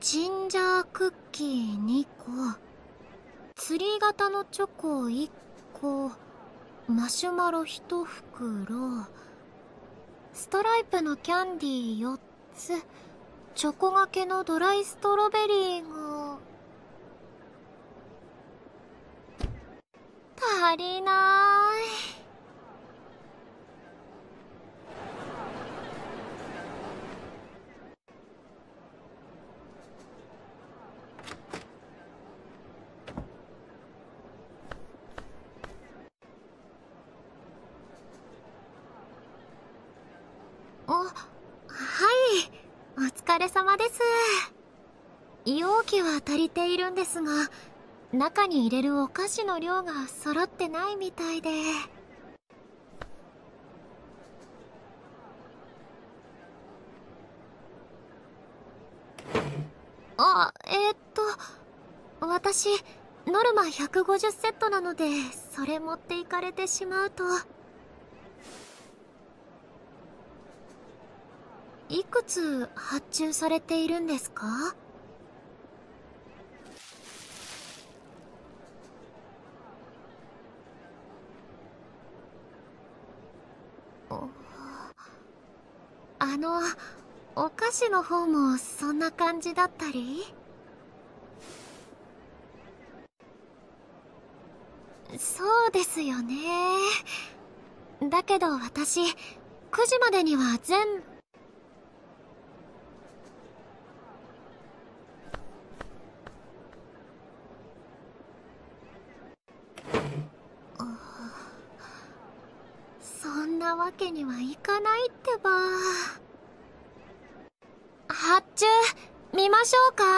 ジンジャークッキー2個、ツリー型のチョコ1個、マシュマロ1袋、ストライプのキャンディー4つ、チョコがけのドライストロベリーが足りない。はい、お疲れ様です。容器は足りているんですが、中に入れるお菓子の量が揃ってないみたいで。私ノルマ150セットなので、それ持っていかれてしまうと。いくつ発注されているんですか？お菓子の方もそんな感じだったり？そうですよね。だけど私、9時までには全部。そんなわけにはいかないってば。発注見ましょうか？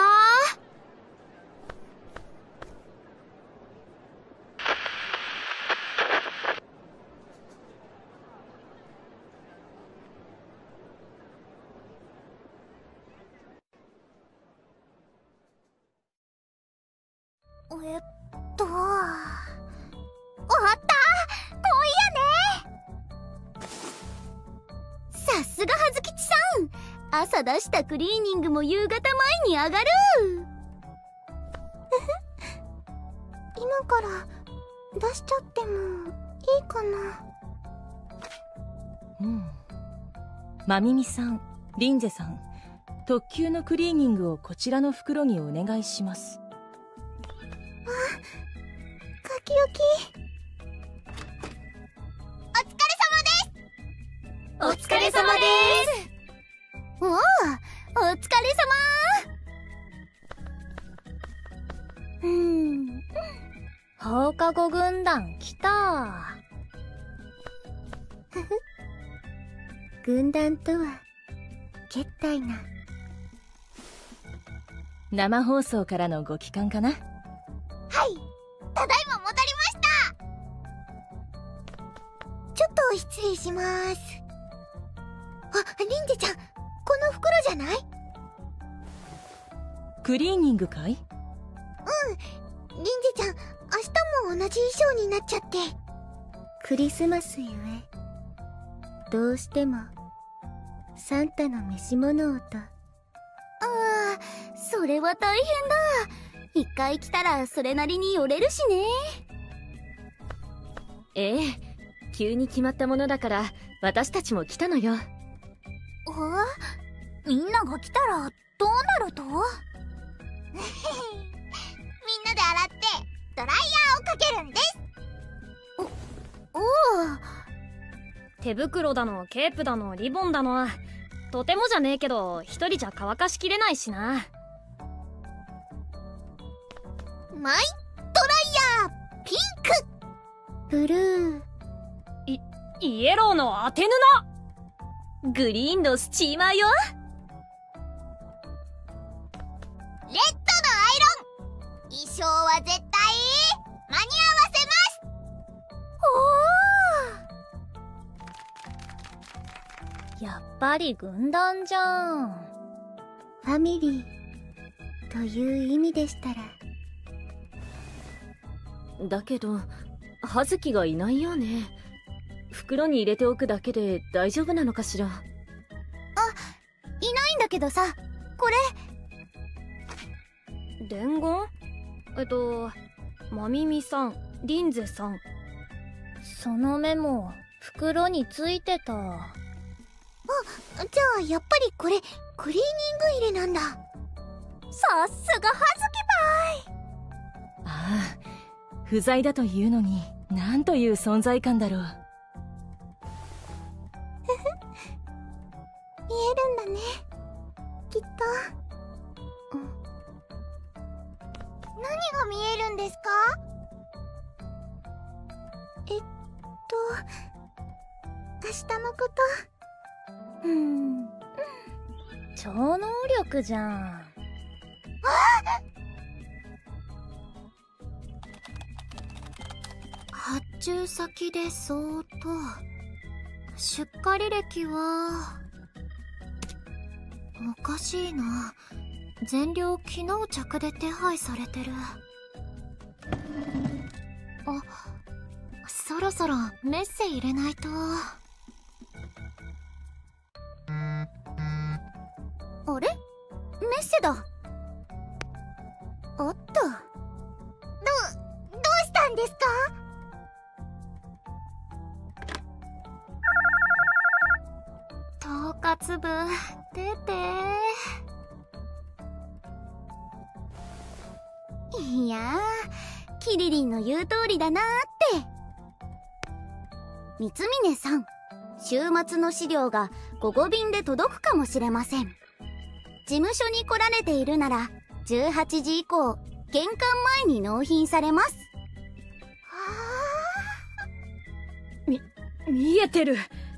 終わった。遠いよね。さすが葉月さん、朝出したクリーニングも夕方前に上がる。今から出しちゃってもいいかな？ まみみさん、リンゼさん、特急のクリーニングをこちらの袋にお願いします。 書き置き。お疲れ様です。おお、お疲れ様。放課後軍団来た。軍団とはけったいな。 生放送からのご帰還かな？ はい、ただいま戻りました。ちょっと失礼します。リンゼちゃん、この袋じゃない？ クリーニングかい？ リンゼちゃん、明日も同じ衣装になっちゃって。クリスマスゆえ、どうしてもサンタの召し物をと。それは大変だ。一回来たらそれなりに寄れるしね。 ええ、急に決まったものだから私たちも来たのよ。 みんなが来たらどうなると？みんなで洗ってドライヤーをかけるんです。 手袋だのケープだのリボンだの、とてもじゃねえけど一人じゃ乾かしきれないしな。 マイドライヤーピンク、ブルー、 イエローの当て布、グリーンのスチーマーよ。 レッドのアイロン。衣装は絶対間に合わせます。 やっぱり軍団じゃん。 ファミリーという意味でしたら。 だけど葉月がいないよね。袋に入れておくだけで大丈夫なのかしら？ いないんだけどさ、これ。 伝言？まみみさん、リンゼさん。 そのメモ袋についてた。あ、 じゃあやっぱりこれクリーニング入れなんだ。さすが葉月ああ、不在だというのになんという存在感だろう。 見えるんだね、きっと。何が見えるんですか？明日のこと。 超能力じゃん。発注先でそうと、出荷履歴はおかしいな。全量昨日着で手配されてる。あ、そろそろメッセ入れないと。 あれ？メッセだ。おっと。どうしたんですか？ 統括部出て。 いやー、キリリンの言う通りだなーって。三峰さん、週末の資料が午後便で届くかもしれません。事務所に来られているなら18時以降玄関前に納品されます。 見えてる。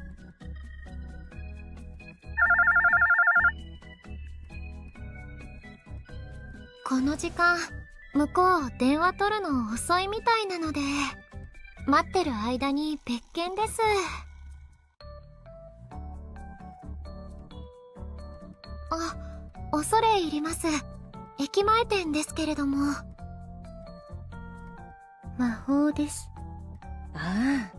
この時間向こう電話取るの遅いみたいなので、待ってる間に別件です。あ、恐れ入ります。駅前店ですけれども。魔法です。 ああ、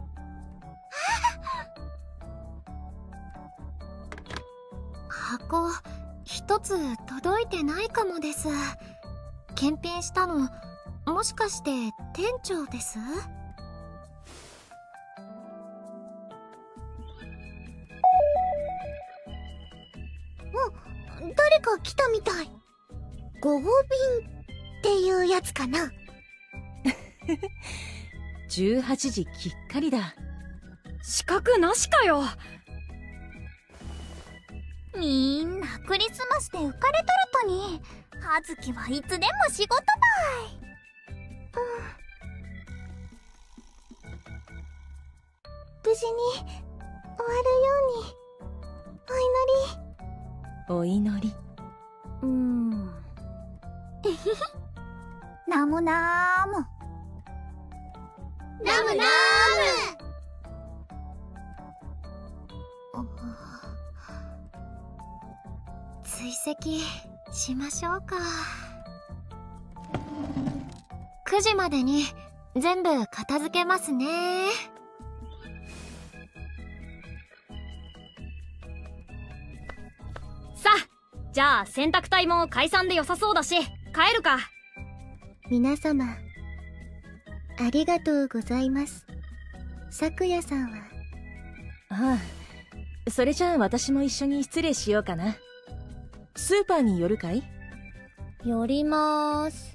箱一つ届いてないかもです。検品したのもしかして店長です？ 誰か来たみたい。午後便っていうやつかな。 18時きっかりだ。 資格なしかよ。 みんなクリスマスで浮かれとるとに、葉月はいつでも仕事ばい。無事に終わるようにお祈り。 お祈り。 ナムナーム。ナムナーム。 追跡しましょうか。9時までに全部片付けますね。 さあ、じゃあ洗濯隊も解散で良さそうだし帰るか。 皆様ありがとうございます。咲夜さんは。 ああ、それじゃあ私も一緒に失礼しようかな。スーパーに寄るかい？ 寄りまーす。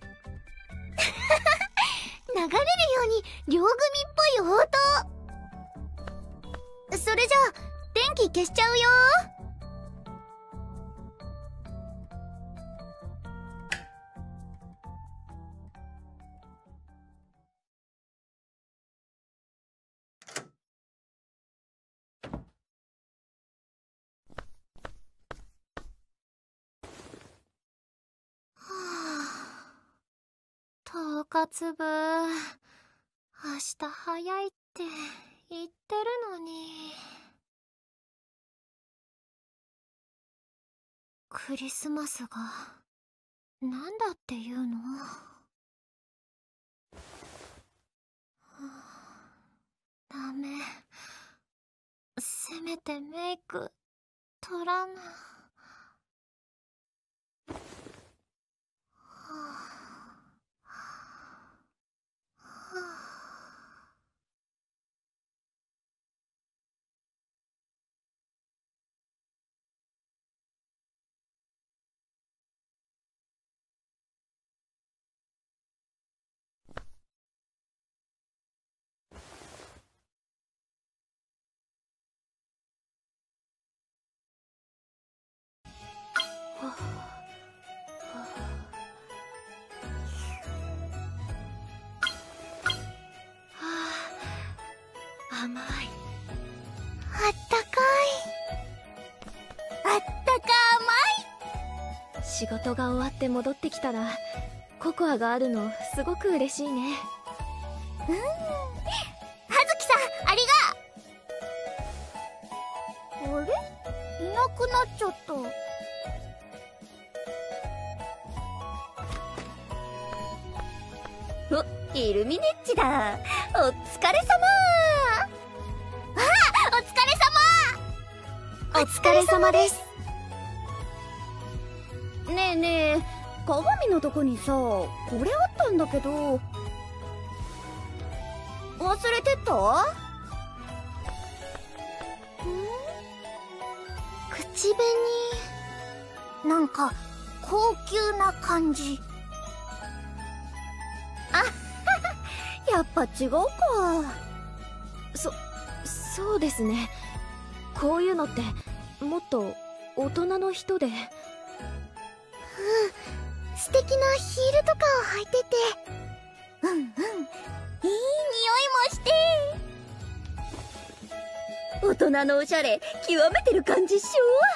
流れるように両組っぽい応答。それじゃあ電気消しちゃうよ。 統括部、明日早いって言ってるのに。クリスマスがなんだっていうの？ダメ。せめてメイク取らな。はあ仕事が終わって戻ってきたらココアがあるのすごく嬉しいね。 葉月さん、ありが。あれ、いなくなっちゃった。お、イルミネッチだ。お疲れ様。お疲れ様。お疲れ様です。ねえねえ、鏡のとこにさ、これあったんだけど、忘れてた？口紅、なんか高級な感じ。あやっぱ違うか。 そうですね。こういうのってもっと大人の人で。 素敵なヒールとかを履いてて、いい匂いもして、大人のおしゃれ極めてる感じっし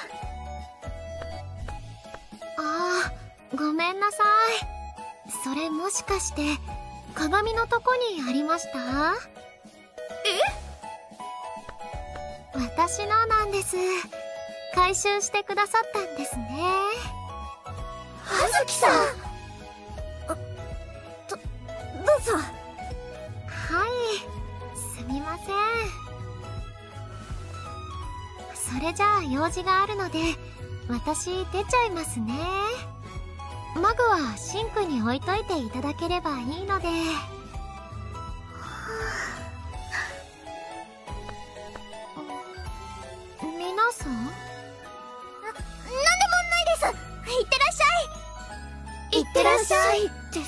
ょ。 あー、ごめんなさい。それもしかして鏡のとこにありました？私のなんです。回収してくださったんですね。 葉月さん。どうぞ。 はい、すみません。それじゃあ用事があるので私出ちゃいますね。マグはシンクに置いといていただければいいので。皆さん？なんでもないです。いってらっしゃい。いってらっしゃいです。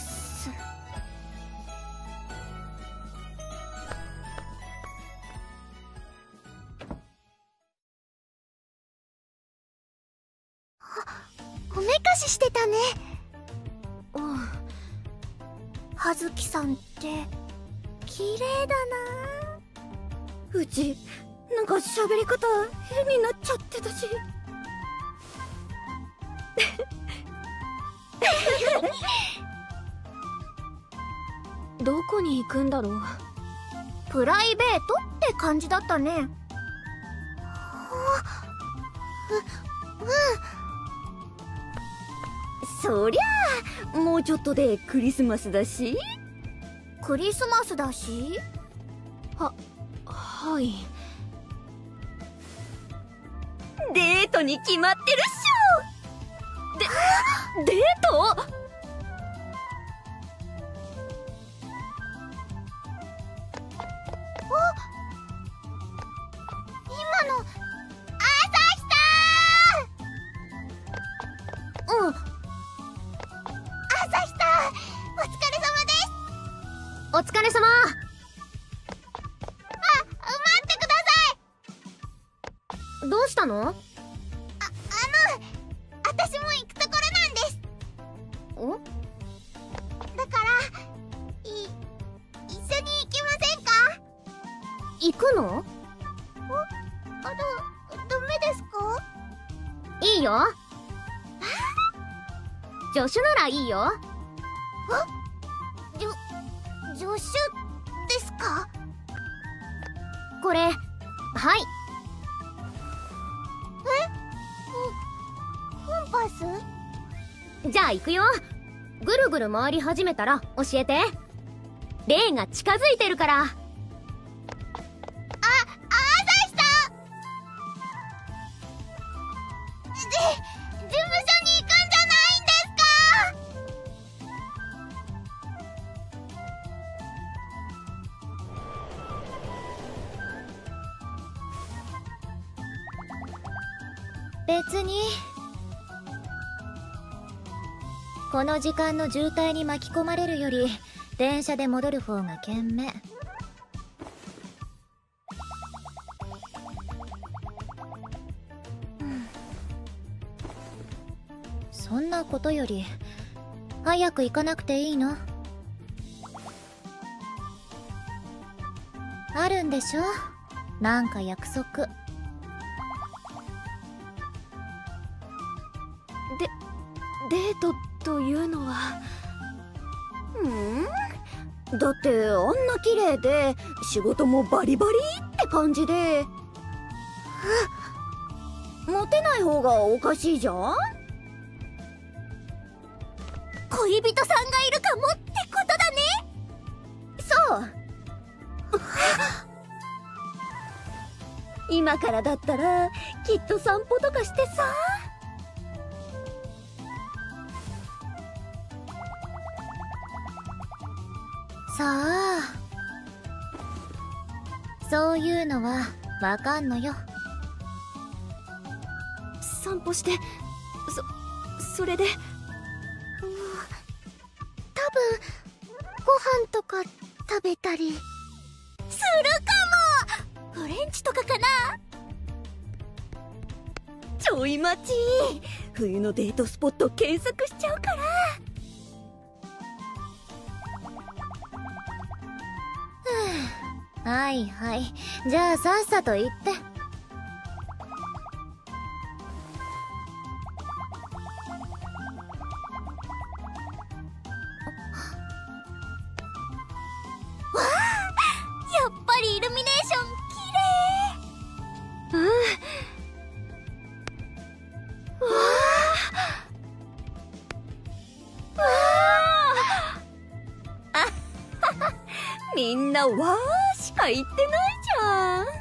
おめかししてたね。葉月さんって綺麗だな。うちなんか喋り方変になっちゃってたし。 どこに行くんだろう。 プライベートって感じだったね。そりゃあもうちょっとでクリスマスだし。クリスマスだし？ はい。 デートに決まってるっしょ。デート？ 今の朝日さん。朝日さん、お疲れ様です。 お疲れ様。 待ってください。 どうしたの？ 私も行くところなんです。だから一緒に行きませんか？ 行くの？ ダメですか？ いいよ。助手ならいいよ。 助手ですか？ これ、はい。 コンパス？ じゃあ行くよ。ぐるぐる回り始めたら教えて。霊が近づいてるから。 朝日さん。事務所に行くんじゃないんですか？ 別に。この時間の渋滞に巻き込まれるより電車で戻る方が賢明。そんなことより早く行かなくていいの？あるんでしょ？なんか約束。 デートというのは。 だってあんな綺麗で仕事もバリバリって感じで、モテない方がおかしいじゃん。恋人さんがいるかもってことだね。そう今からだったらきっと散歩とかしてさ。 さあ、そういうのはわかんのよ。 散歩してそれで。 多分ご飯とか食べたりするかも。フレンチとかかな。ちょい待ち、冬のデートスポット検索しちゃうから。 はいはい、じゃあさっさと行って。 やっぱりイルミネーション綺麗。みんなわーしか言ってないじゃん。こ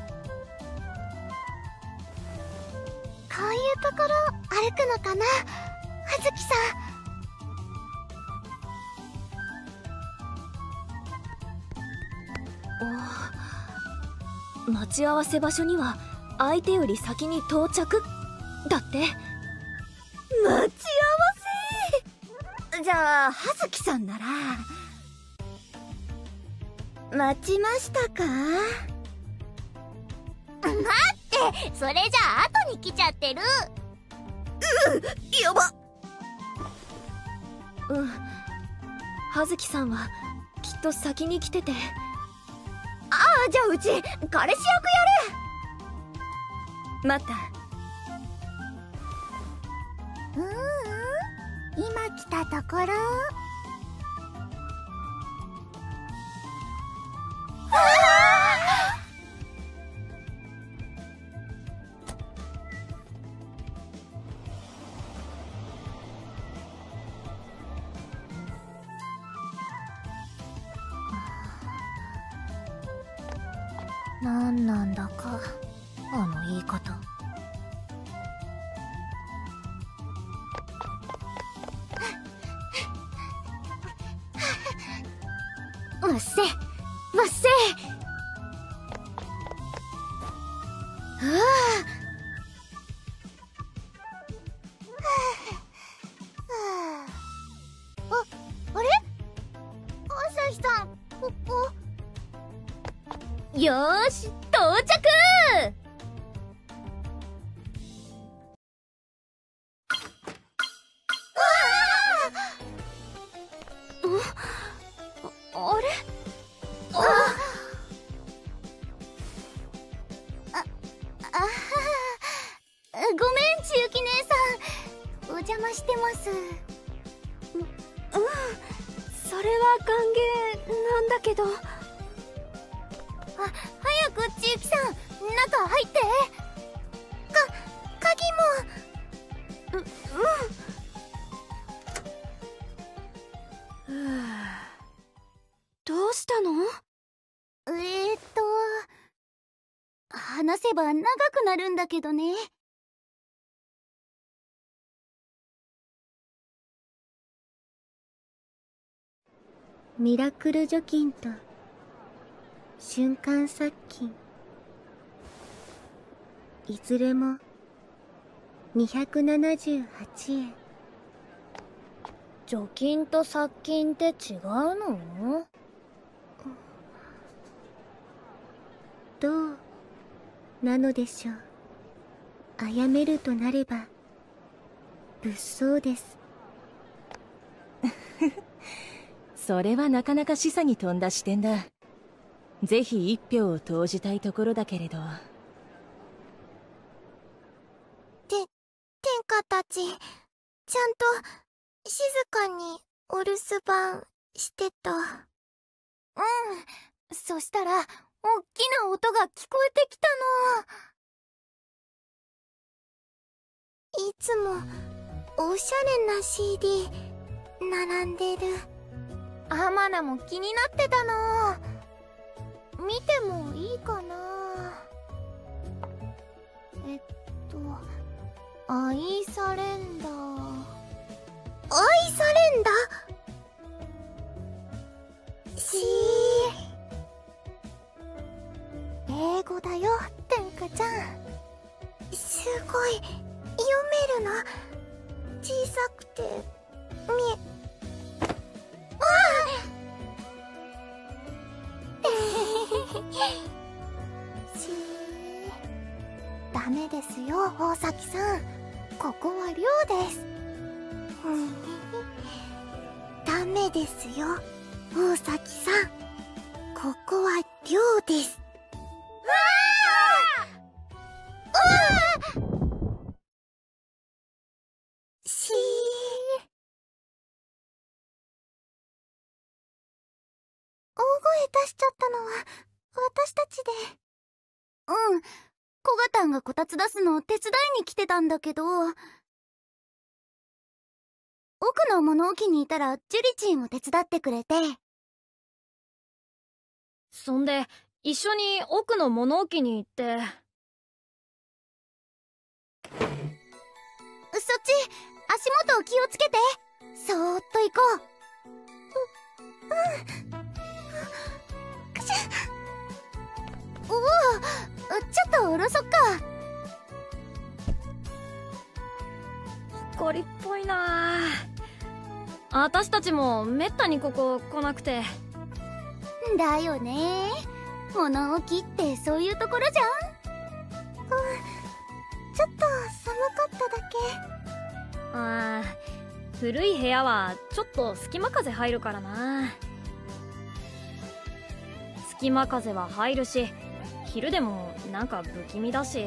ういうところ歩くのかな、葉月さん。待ち合わせ場所には相手より先に到着だって。 待ち合わせ。じゃあ葉月さんなら。待ちましたか。待って、それじゃあ後に来ちゃってる。やば。 葉月さんはきっと先に来てて。 じゃあうち彼氏役やる。待った。今来たところ。 なんなんだかあの言い方。 うっせうっせ。あれ、朝日さん、ここ。よーし、到着。 あれ。 ごめん、千雪姉さん、お邪魔してます。 それは歓迎なんだけど。 早く千雪さん、中入って。鍵も。 どうしたの？ 話せば長くなるんだけどね。 ミラクル除菌と瞬間殺菌、いずれも278円。 除菌と殺菌って違うの？ どうなのでしょう。殺めるとなれば物騒です。 それはなかなか示唆に富んだ視点だ。ぜひ一票を投じたいところだけれど。 天下たち、 ちゃんと静かにお留守番してた。そしたらおっきな音が聞こえてきたの。いつもおしゃれな CD 並んでる。アマナも気になってたの。見てもいいかな。アイサレンダー。アイサレンダー英語だよ、天下ちゃん。すごい読めるの。小さくてダメですよ、大崎さん。ここは寮です。ダメですよ、大崎さん。ここは寮です。大声出しちゃったのは私たちで。コガタンがこたつ出すのを手伝いに来てたんだけど、奥の物置にいたらジュリチーも手伝ってくれて。 そんで一緒に奥の物置に行って。 そっち足元を気をつけて。そーっと行こう。おお、ちょっとおろそっか。 光っぽいなあ。私たちもめったにここ来なくて。 だよね、物置ってそういうところじゃん。ちょっと寒かっただけ。 古い部屋はちょっと隙間風入るからな。隙間風は入るし、昼でもなんか不気味だし。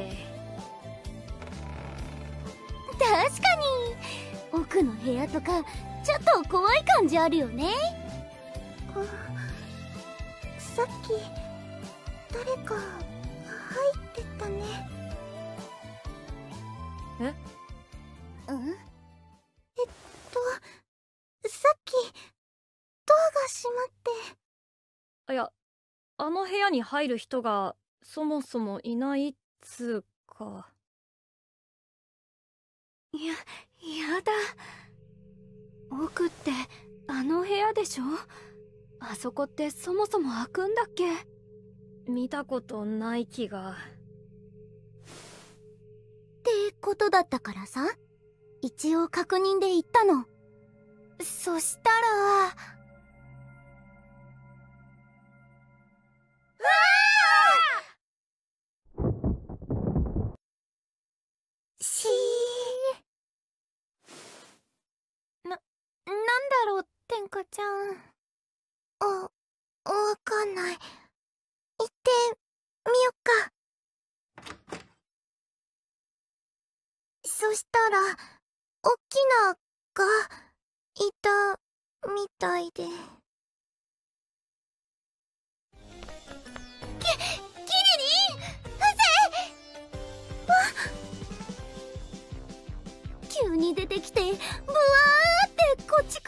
確かに奥の部屋とかちょっと怖い感じあるよね。さっき誰か入ってたね。 え？ さっきドアが閉まって。 いや、あの部屋に入る人がそもそもいないっつうか。 やだ。奥ってあの部屋でしょ。あそこってそもそも開くんだっけ。 見たことない気が。 ってことだったからさ、一応確認で行ったの。そしたらなんだろう、天下ちゃん。わかんない。行ってみよっか。そしたらおっきながいたみたいで。キリリン、急に出てきてブワーってこっち来るん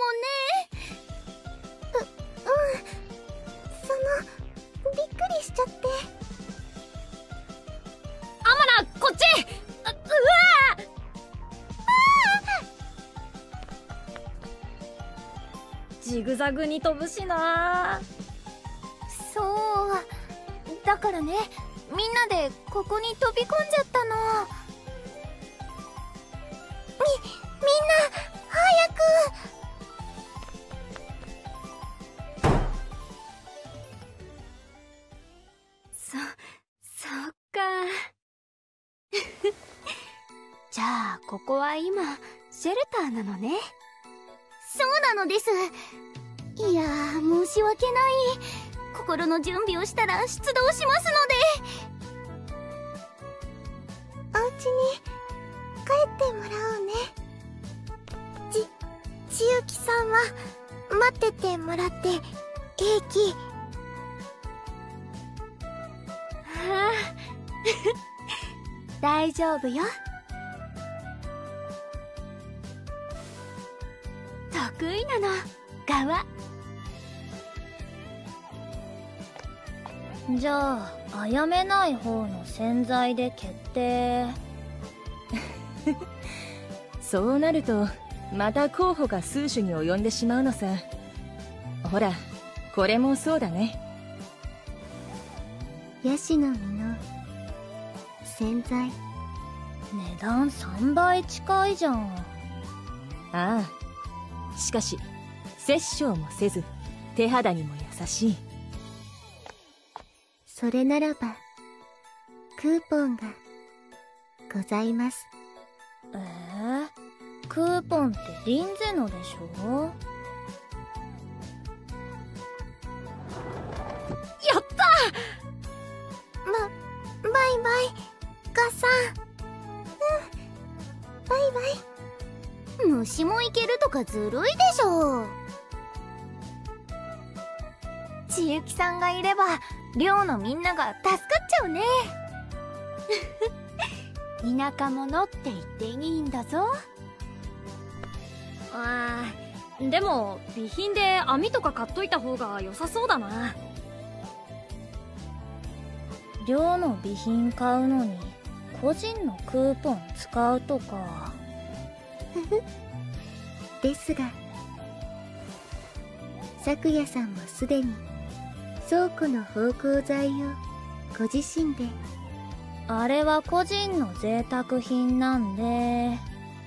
だもんね。びっくりしちゃって。 アマナ、こっち。ジグザグに飛ぶしな。 そうだからね、みんなでここに飛び込んじゃったの。みんな早く。 そっかじゃあここは今シェルターなのね。 そうなのです。いやー、申し訳ない。心の準備をしたら出動しますので。お家に帰ってもらおうね。 っててもらって平気。 ああ大丈夫よ。得意なの側。 じゃあ殺めない方の洗剤で決定。 そうなるとまた候補が数種に及んでしまうのさ。ほらこれもそうだね。 ヤシの実の洗剤。 値段3倍近いじゃん。 ああ、しかし殺生もせず手肌にも優しい。 それならばクーポンがございます。 クーポンってリンゼのでしょ。やった。 バイバイガさん。バイバイ。 虫もいけるとかずるいでしょ。 千雪さんがいれば寮のみんなが助かっちゃうね。田舎者って言っていいんだぞ。 でも備品で網とか買っといた方が良さそうだな。寮の備品買うのに個人のクーポン使うとか。 ですが咲夜さんもすでに倉庫の芳香剤をご自身で。 あれは個人の贅沢品なんで。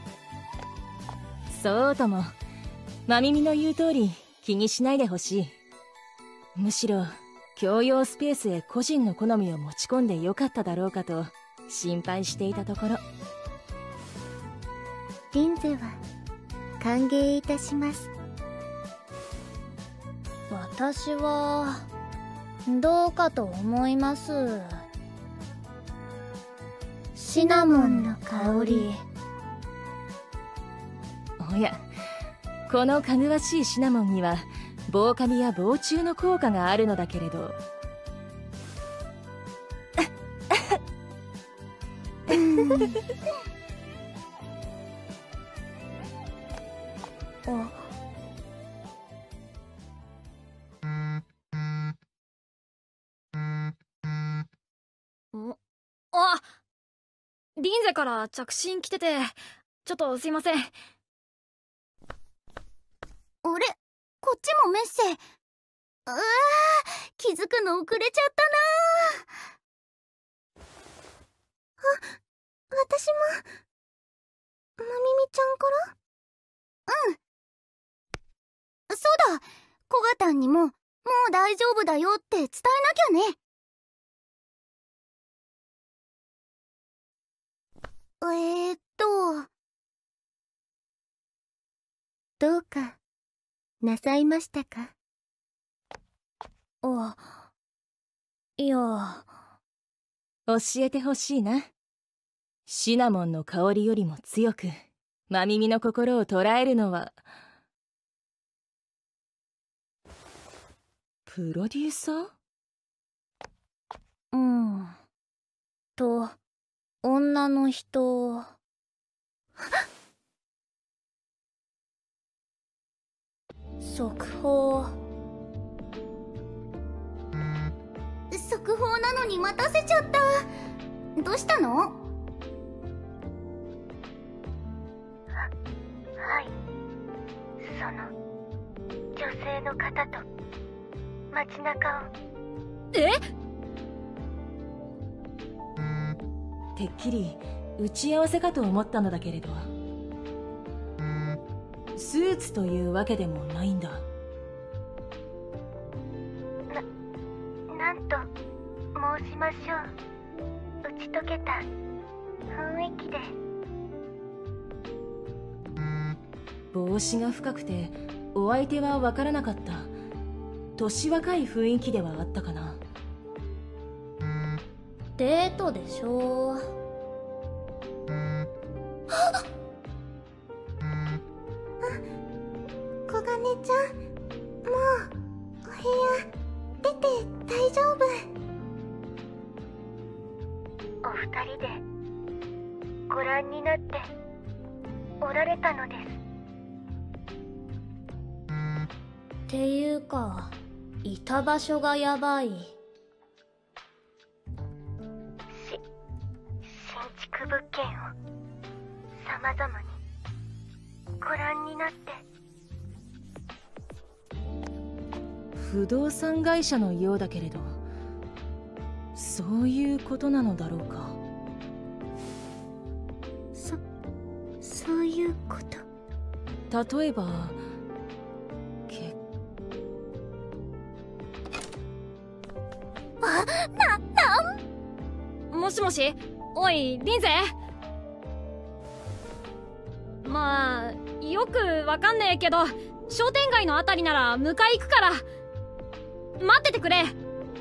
そうとも、まみみの言う通り気にしないでほしい。むしろ共用スペースへ個人の好みを持ち込んでよかっただろうかと心配していたところ。 リンゼは歓迎いたします。 私はどうかと思います。シナモンの香り。 おや、このかぐわしいシナモンには防カビや防虫の効果があるのだけれど。 リンゼから着信来てて、ちょっとすいません。 あれ、こっちもメッセ。気づくの遅れちゃったな。私もまみみちゃんから。そうだ、コガタンにももう大丈夫だよって伝えなきゃね。 どうかなさいましたか？ いや。 教えてほしいな。シナモンの香りよりも強くまみみの心を捉えるのはプロデューサー？ 女の人。速報。 速報なのに待たせちゃった。どうしたの？はい、その女性の方と街中を。 てっきり打ち合わせかと思ったのだけれど、スーツというわけでもないんだ。 なんと申しましょう。打ち解けた雰囲気で。 帽子が深くてお相手は分からなかった。年若い雰囲気ではあったかな。 デートでしょ。 小金ちゃん、 ご覧になっておられたのです。 っていうか、いた場所がやばい。 新築物件を様々にご覧になって。 不動産会社のようだけれど、そういうことなのだろうか。 そういうこと。 例えばもしもし、おいリンゼ。まあよくわかんねえけど、商店街のあたりなら迎え行くから待っててくれ。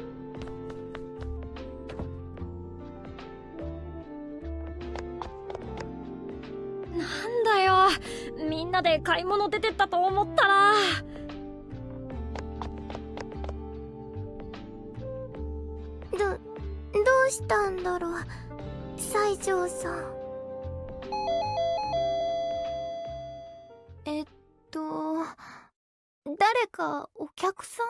なんだよ、みんなで買い物出てったと思ったら。 どうしたんだろう、西条さん。誰かお客さん？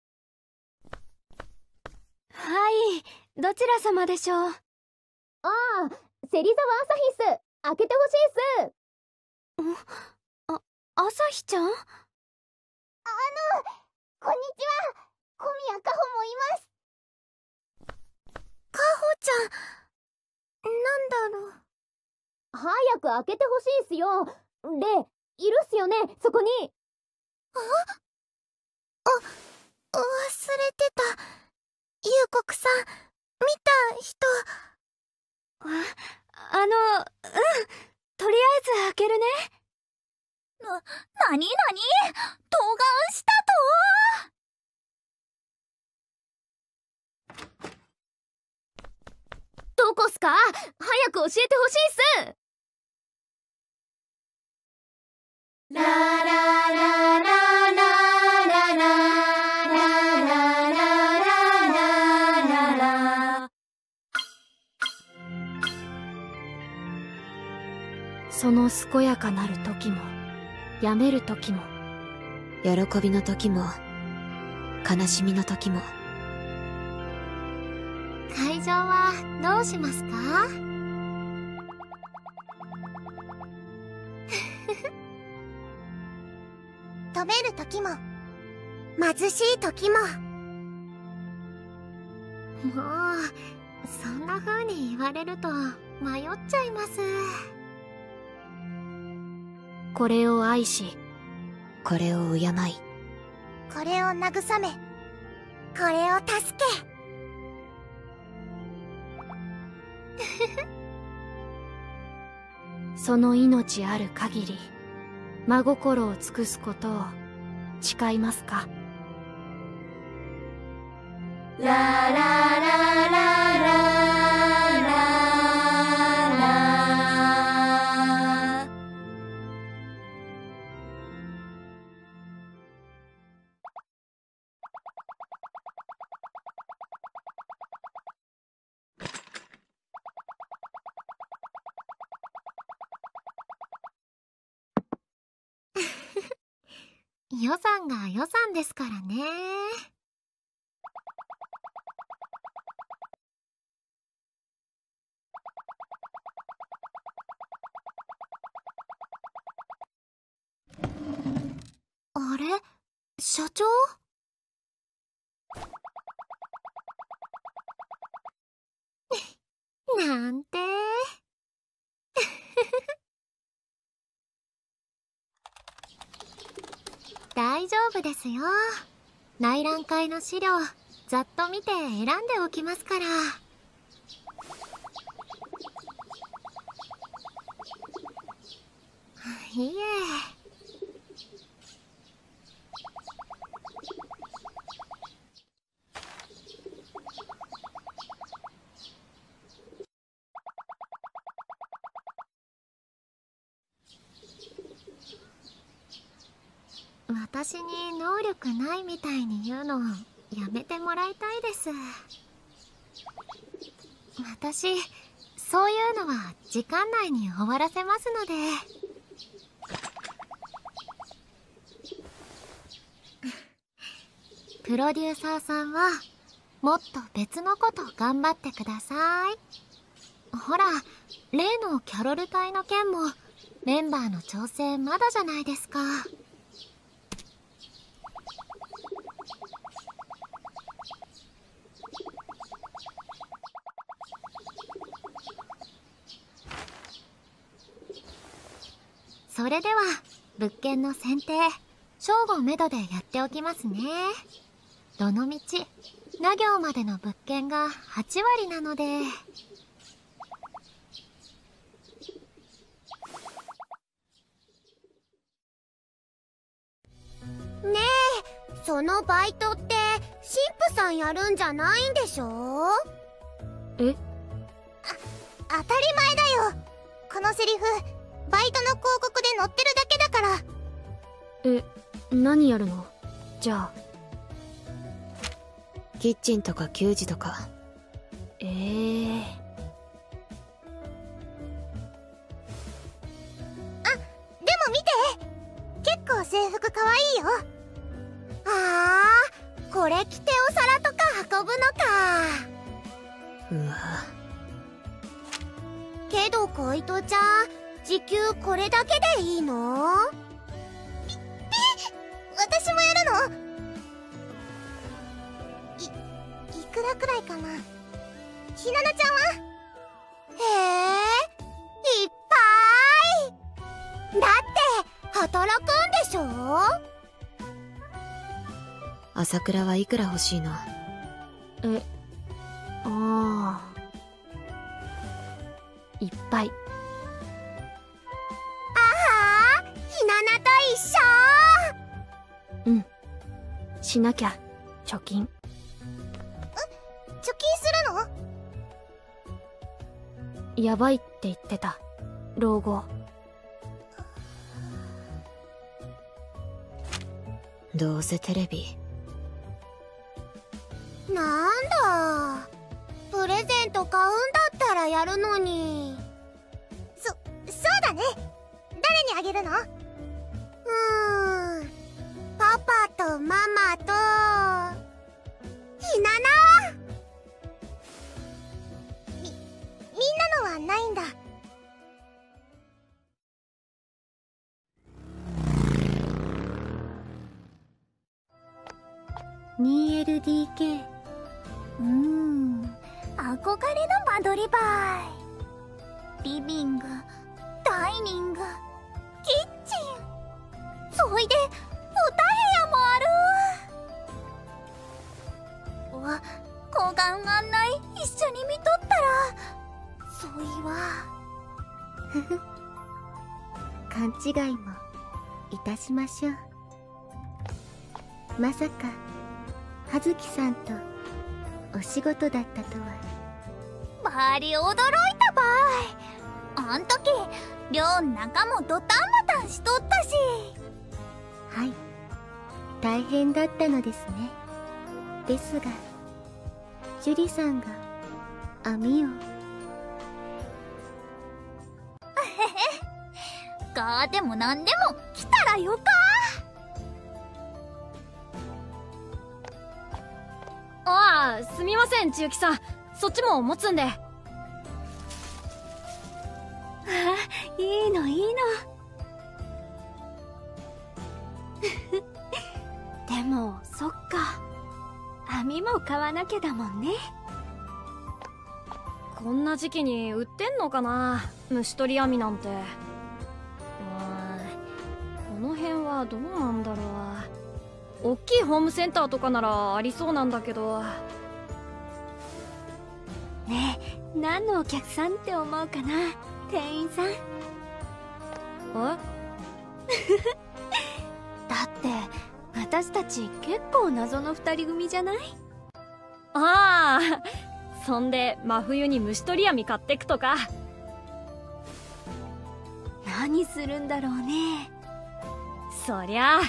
はい、どちら様でしょう？ ああ、芹沢朝日っす。開けてほしいっす。 朝日ちゃん？ こんにちは、小宮かほもいます。かほちゃん、なんだろう。 早く開けてほしいっすよ。で、いるっすよね、そこに。 忘れてた。優国さん、見た人。 とりあえず開けるね。 なになに？童顔したどこっすか？早く教えてほしいっす。 ララララララララその健やかなる時も、やめる時も、 喜びの時も悲しみの時も。 会場はどうしますか？ 食べる時も貧しい時も。 もうそんな風に言われると迷っちゃいます。 これを愛し、 これを敬い、 これを慰め、これを助け。 その命ある限り真心を尽くすことを誓いますか？ ラララララ予算が予算ですからね。あれ？社長？なんて大丈夫ですよ。内覧会の資料ざっと見て選んでおきますから。いえ。私に能力ないみたいに言うのやめてもらいたいです。私そういうのは時間内に終わらせますので。プロデューサーさんはもっと別のこと頑張ってください。ほら、例のキャロル隊の件もメンバーの調整まだじゃないですか。それでは物件の選定、正午めどでやっておきますね。どのみちな行までの物件が8割なので。ねえ、そのバイトって神父さんやるんじゃないんでしょ？ え？ 当たり前だよ。このセリフバイトの広告で載ってるだけだから。 え、何やるの？じゃあキッチンとか給仕とか。 でも見て、結構制服かわいいよ。あー、これ着てお皿とか運ぶのか。 うわ。 けど小糸ちゃん、時給これだけでいいの？私もやるの？いくらくらいかな。ひななちゃんは？へえ、いっぱい。だって働くんでしょ？ 朝倉はいくら欲しいの？ いっぱい。 ああ、ひななと一緒。 うん、しなきゃ。貯金。 貯金するの？ やばいって言ってた。老後。 どうせテレビ。 なんだ、プレゼント買うんだったらやるのに。そうだね。誰にあげるの？パパとママとひなな。みんなのはないんだ。 2LDK。 憧れの間取りばい。リビング、ダイニング、キッチン、そいで2部屋もある。わ、抗がん案内一緒に見とったら、そいはふふ勘違いもいたしましょう。まさか葉月さんとお仕事だったとは。 バリ驚いたばい。あん時寮ん中もドタンバタンしとったし。 はい、大変だったのですね。ですが樹里さんが網を。 がでもなんでも来たらよか。 ああ、すみません千雪さん、そっちも持つんで。 いいのいいの。でもそっか、網も買わなきゃだもんね。 こんな時期に売ってんのかな、虫取り網なんて。この辺はどうなんだろう。大きいホームセンターとかならありそうなんだけど。 ねえ、何のお客さんって思うかな、店員さん。 え？ だって私たち結構謎の二人組じゃない？ ああ、そんで真冬に虫取り網買ってくとか。 何するんだろうね。 そりゃあ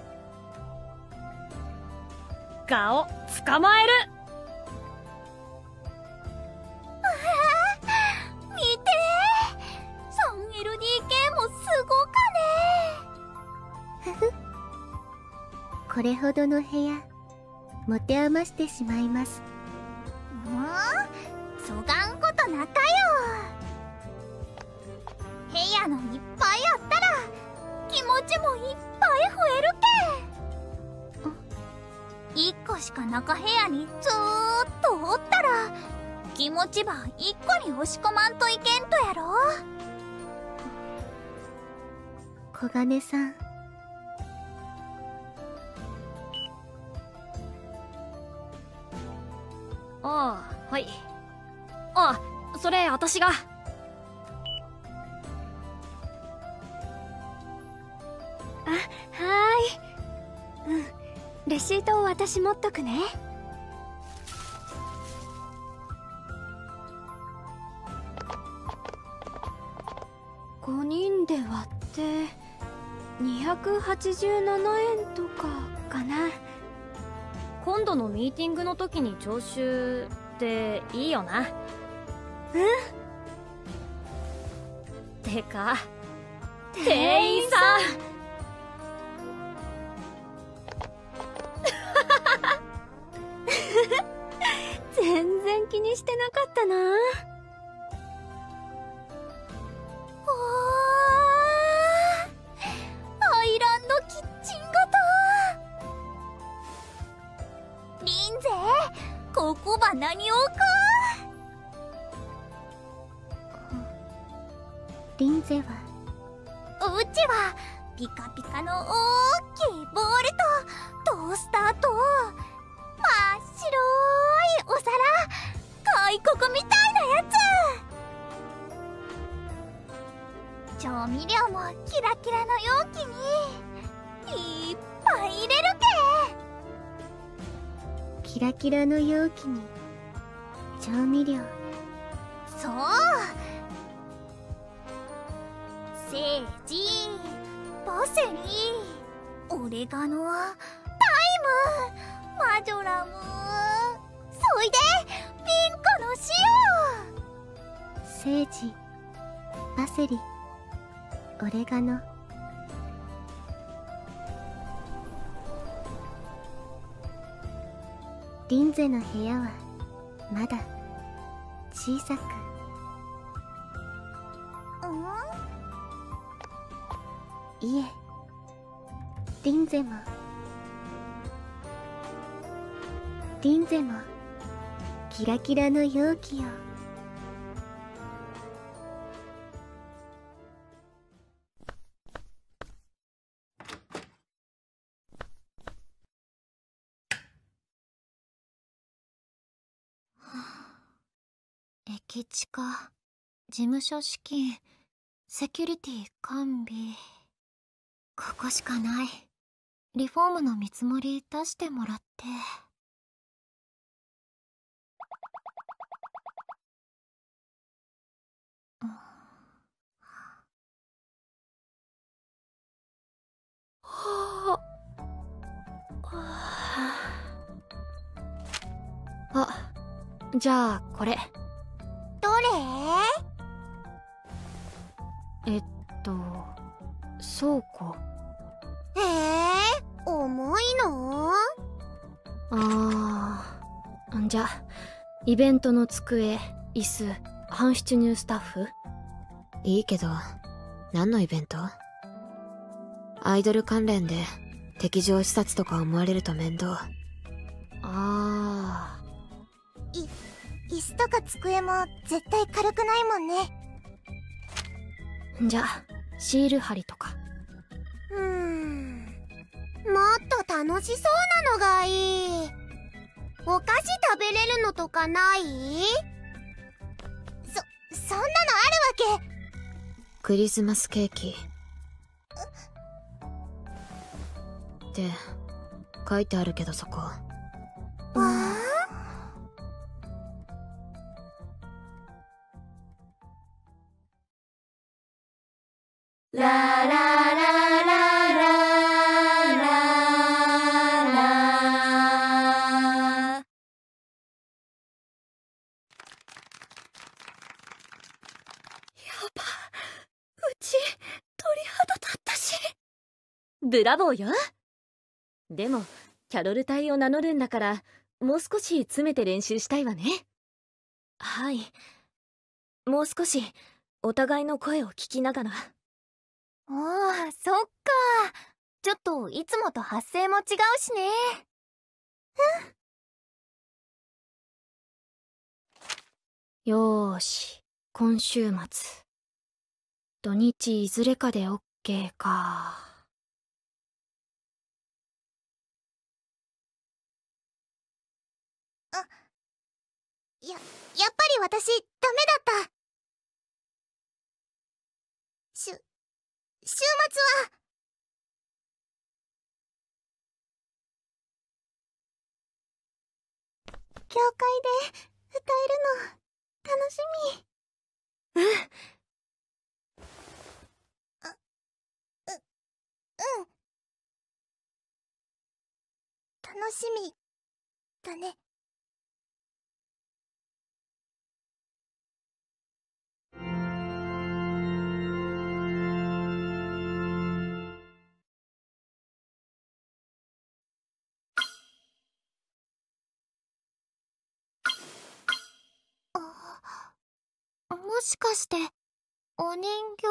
ガを捕まえる。 見これほどの部屋持て余してしまいます。 そがんことなかよ。部屋のいっぱいあったら気持ちもいっぱい増えるけ。1個しかなか部屋にずーっとおったら気持ちば1個に押し込まんといけんとやろ。 小金さん、 ああ、はい。あ、それ私が。 レシートを私持っとくね。5人で割って287円とかかな。 今度のミーティングの時に徴収っていいよな。てか店員さん全然気にしてなかったな。 アイランドキッチン型。リンゼ、ここば何をか。 リンゼはうちはピカピカの大きいボールとトースターと真っ白いお皿、開国みたいなやつ。調味料もキラキラの容器にいっぱい入れるけ。 キラキラの容器に調味料。 そう、セージ、パセリ、オレガノ、タイム、マジョラム、そいでピンクのセージ、パセリ、オレガノ。リンゼの部屋はまだ小さく。いえ、リンゼもキラキラの容器を。 駅地下、事務所資金、セキュリティ完備。ここしかない。リフォームの見積もり出してもらって。 あ、じゃあこれ。 どれ？ 倉庫。 重いの？ じゃあイベントの机、椅子、半出入スタッフ。 いいけど、何のイベント？アイドル関連で敵情視察とか思われると面倒。 椅子とか机も絶対軽くないもんね。 じゃあシール貼りとか。 もっと楽しそうなのがいい。お菓子食べれるのとかない？そんなのあるわけ？ クリスマスケーキって書いてあるけど、そこ。 ララララララ。 うち鳥肌立ったし。 ブラボーよ。 でもキャロル隊を名乗るんだからもう少し詰めて練習したいわね。はい、もう少しお互いの声を聞きながら。 ああ、そっか。ちょっといつもと発声も違うしね。 よーし、今週末土日いずれかで OK か。 やっぱり私ダメだった。週末は教会で歌えるの楽しみ。うん。楽しみだね。 もしかしてお人形？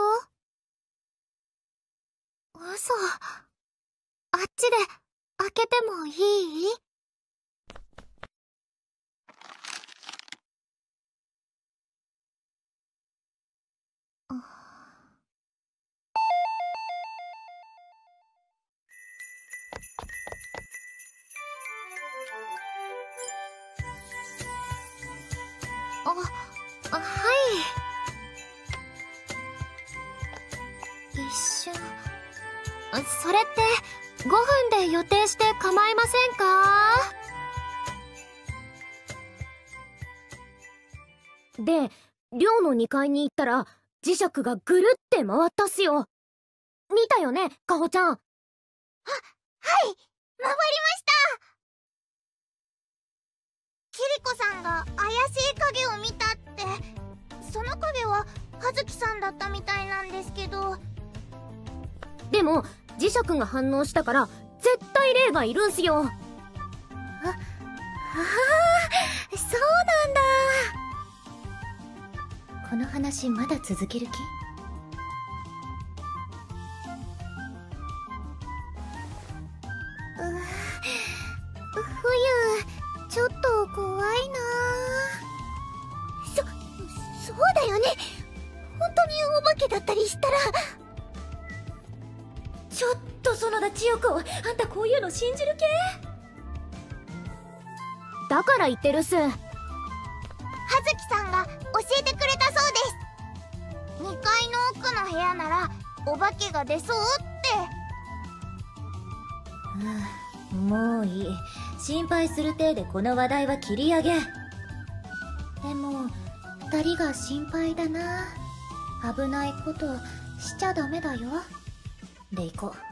嘘。あっちで開けてもいい？はい。一瞬。それって5分で予定して構いませんか？ で、寮の2階に行ったら磁石がぐるって回ったっすよ。見たよね、かほちゃん。 はい、回りました。キリコさんが怪しい影を見たって。その影は葉月さんだったみたいなんですけど。 でも磁石が反応したから絶対霊がいるんすよ。 そうなんだ。 この話まだ続ける気？ 冬、ちょっと怖いな。そうだよね。本当にお化けだったりしたら。 ちょっと園田千代子、あんたこういうの信じる系？だから言ってるっす。 葉月さんが教えてくれたそうです。2階の奥の部屋ならお化けが出そうって。 もういい。心配する体でこの話題は切り上げ。でも2人が心配だな。危ないことしちゃダメだよ。で行こう。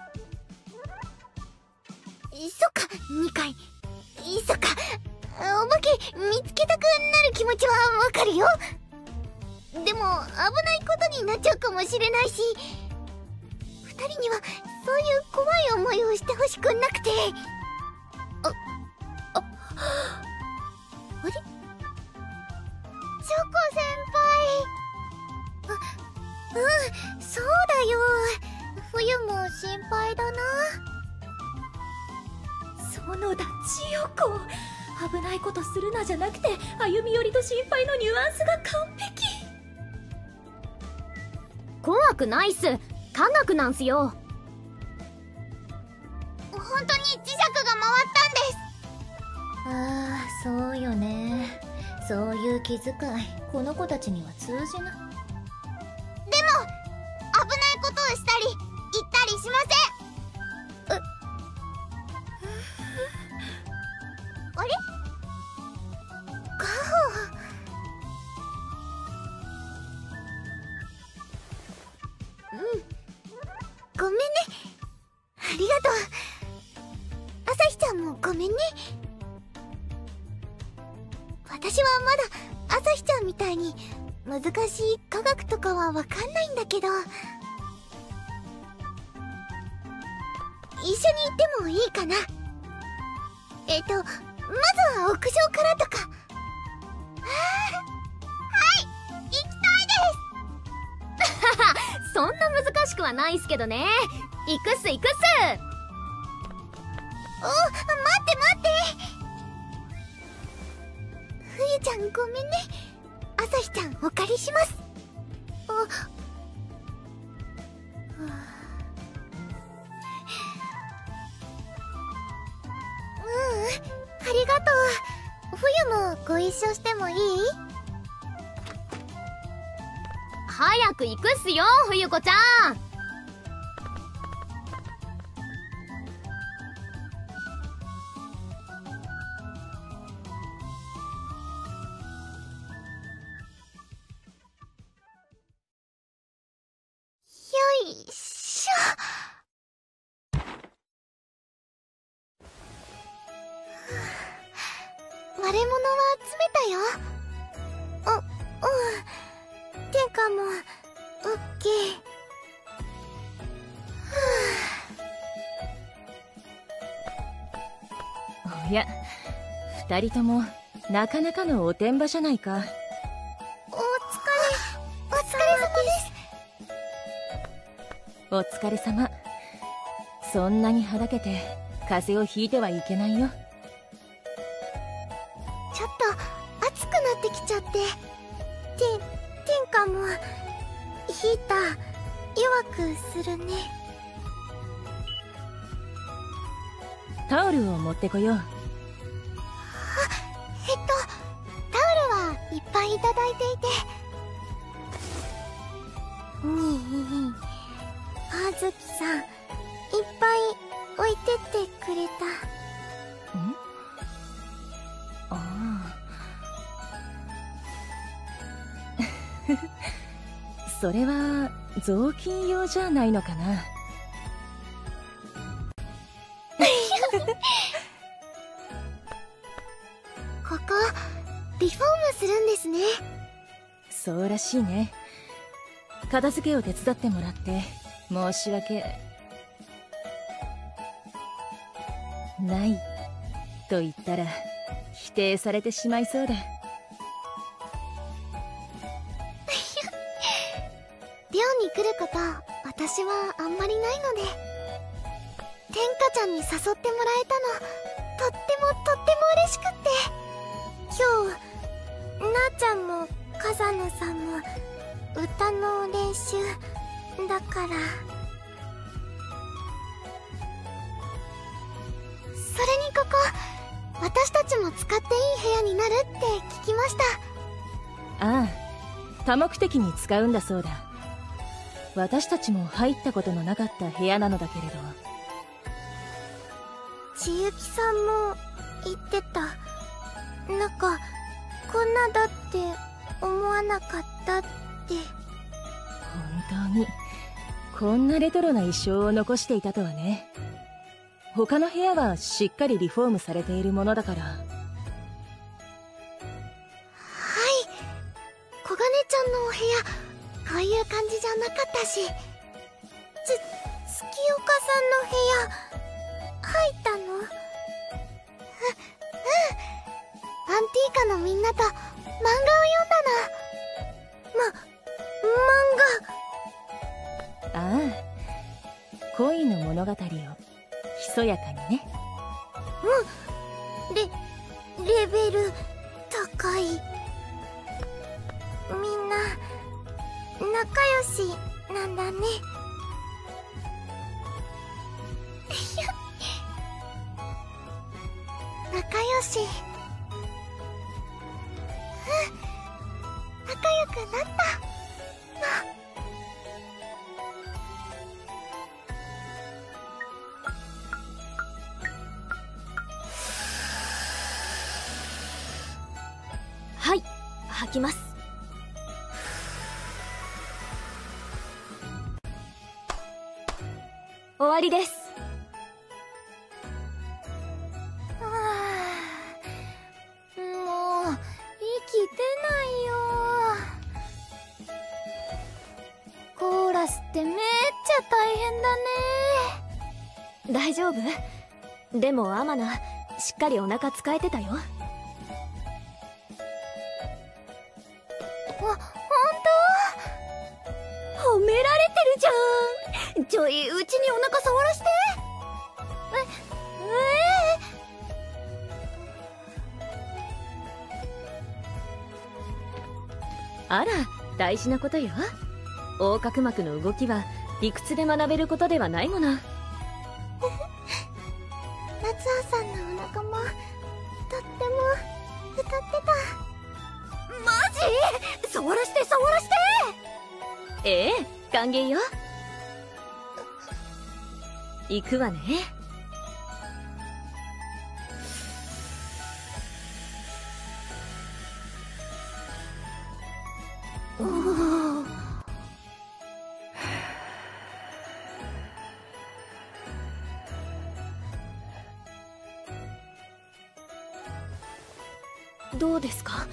そっか、2階。そっか、お化け見つけたくなる気持ちはわかるよ。でも危ないことになっちゃうかもしれないし、2人にはそういう怖い思いをしてほしくなくて。あれ？チョコ先輩。そうだよ。冬も心配だな。 園田千代子、危ないことするなじゃなくて歩み寄りと心配のニュアンスが完璧。怖くないっす。科学なんすよ。 本当に磁石が回ったんです。 ああ、そうよね。そういう気遣い、この子たちには通じな。 でも危ないことをしたり言ったりしません。あれ？カホ。ごめんね。ありがとう。朝日ちゃんもごめんね。私はまだ朝日ちゃんみたいに難しい科学とかはわかんないんだけど。一緒に行ってもいいかな？ まずは屋上からとか。行きたいです。 そんな難しくはないっすけどね。行くっす行くっす。 待って冬ちゃんごめんね。朝日ちゃんお借りします。ありがとう。冬もご一緒してもいい？ 早く行くっすよ冬子ちゃん。 よいしょ。割れ物は集めたよ。てかもうオッケー。 おや、二人ともなかなかのおてんばじゃないか。 お疲れ様です。 お疲れ様。そんなにはだけて風邪をひいてはいけないよ。 ちょっと暑くなってきちゃって。天下もヒーター弱くするね。 タオルを持ってこよう。 タオルはいっぱいいただいていて。葉月さんいっぱい置いてってくれた。 ああそれは雑巾用じゃないのかな。 ここリフォームするんですね。 そうらしいね。片付けを手伝ってもらって申し訳ないと言ったら否定されてしまいそうだ。 寮に来ること私はあんまりないので、天下ちゃんに誘ってもらえたのとっても嬉しくって。今日なあちゃんも風野さんも歌の練習だから。それにここ私たちも使っていい部屋になるって聞きました。 ああ、多目的に使うんだそうだ。私たちも入ったことのなかった部屋なのだけれど。 千雪さんも言ってた。なんかこんなだって思わなかったって。 本当にこんなレトロな衣装を残していたとはね。他の部屋はしっかりリフォームされているものだから。はい、 小金ちゃんのお部屋こういう感じじゃなかったし。月岡さんの部屋入ったの？アンティーカのみんなと漫画を読んだな。漫画。 ああ、恋の物語をひそやかにね。 レベル高い。みんな仲良しなんだね。仲良し。仲良くなった。 はい、吐きます。終わりです。 もう息出ないよ。コーラスってめっちゃ大変だね。 大丈夫？でもアマナ、 しっかりお腹使えてたよ。 ほんと？褒められてるじゃん。ちょい、うちにお腹触らして。 あら、大事なことよ。横隔膜の動きは理屈で学べることではないもの。 夏葉さんのお腹もとっても歌ってた。マジ？触らして触らして。 ええ、歓迎よ。行くわね。どうですか？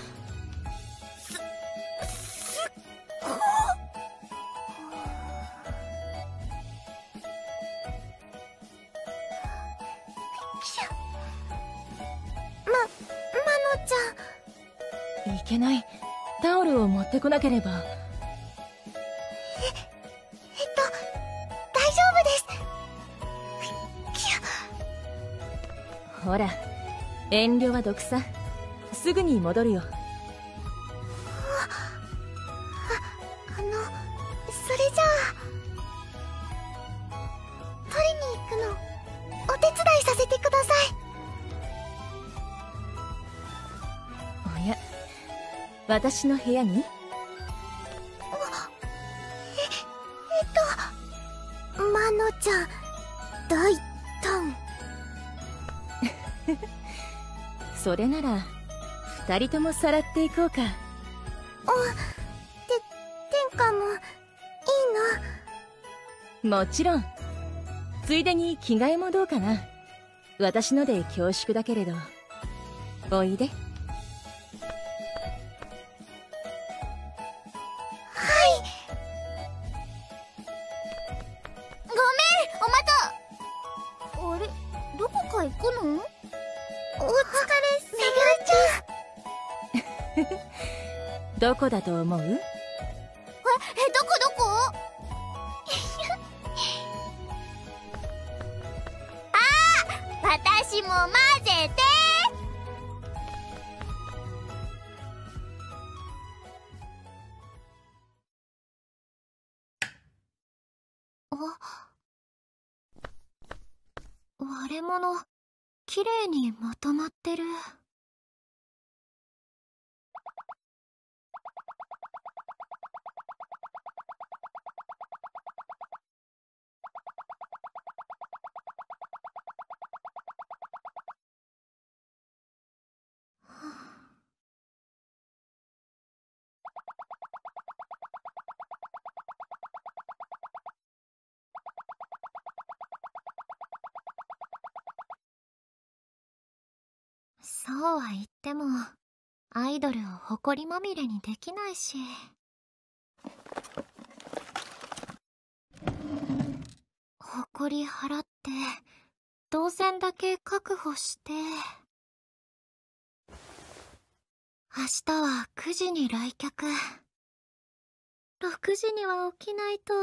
マノちゃん。 いけない。タオルを持ってこなければ。 大丈夫です。 ほら、遠慮は毒さ。すぐに戻るよ。 それじゃあ取りに行くのお手伝いさせてください。 おや、私の部屋に？ マノちゃん大胆。 それなら二人ともさらっていこうか。 天下もいいもちろん。ついでに着替えもどうかな。私ので恐縮だけれど。おいで。 の？あれ、どこか行くの？お疲れ様。 どこだと思う？ どこ私も混ぜて。 割れ物、きれいにまとまってる。そうは言っても、アイドルを埃まみれにできないし。埃払って、動線だけ確保して。明日は9時に来客。6時には起きないと。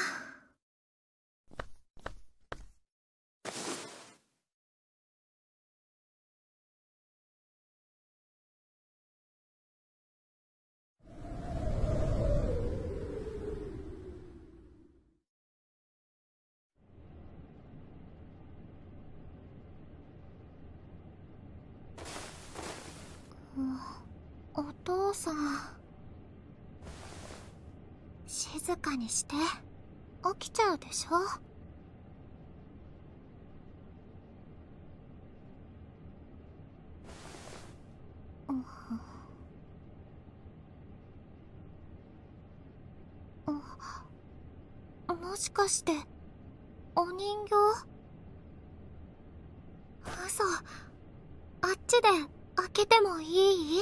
お父さん、静かにして。起きちゃうでしょ。もしかしてお人形？嘘。あっちで開けてもいい？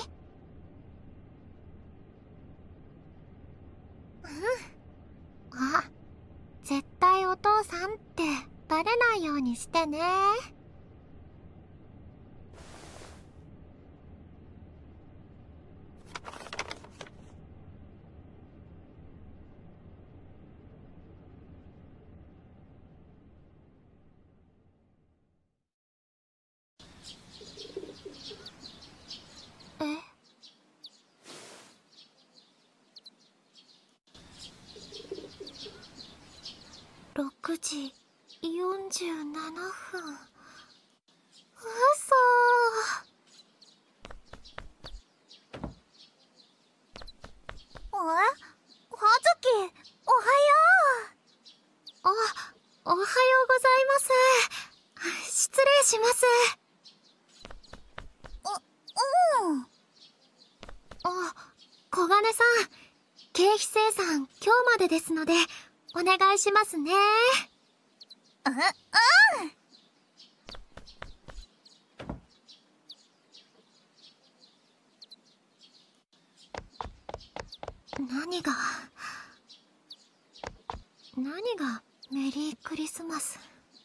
あ、絶対お父さんってバレないようにしてね。 6時47分。嘘。 葉月、おはよう。おはようございます。失礼します。小金さん、経費生産今日までですのでお願いしますね。何がメリークリスマス。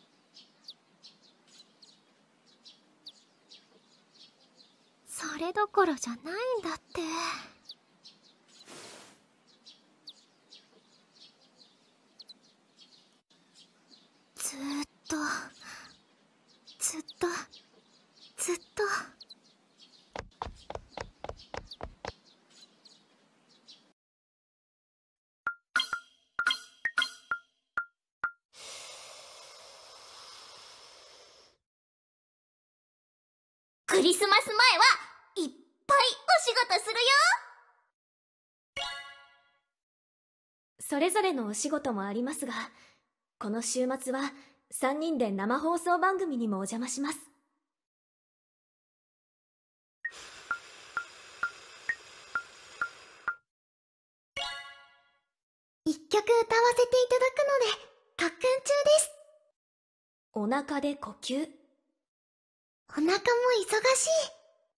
それどころじゃないんだって。ずっとクリスマス前はいっぱいお仕事するよ。 それぞれのお仕事もありますが、この週末は3人で生放送番組にもお邪魔します。 一曲歌わせていただくので特訓中です。 お腹で呼吸。 お腹も忙しい。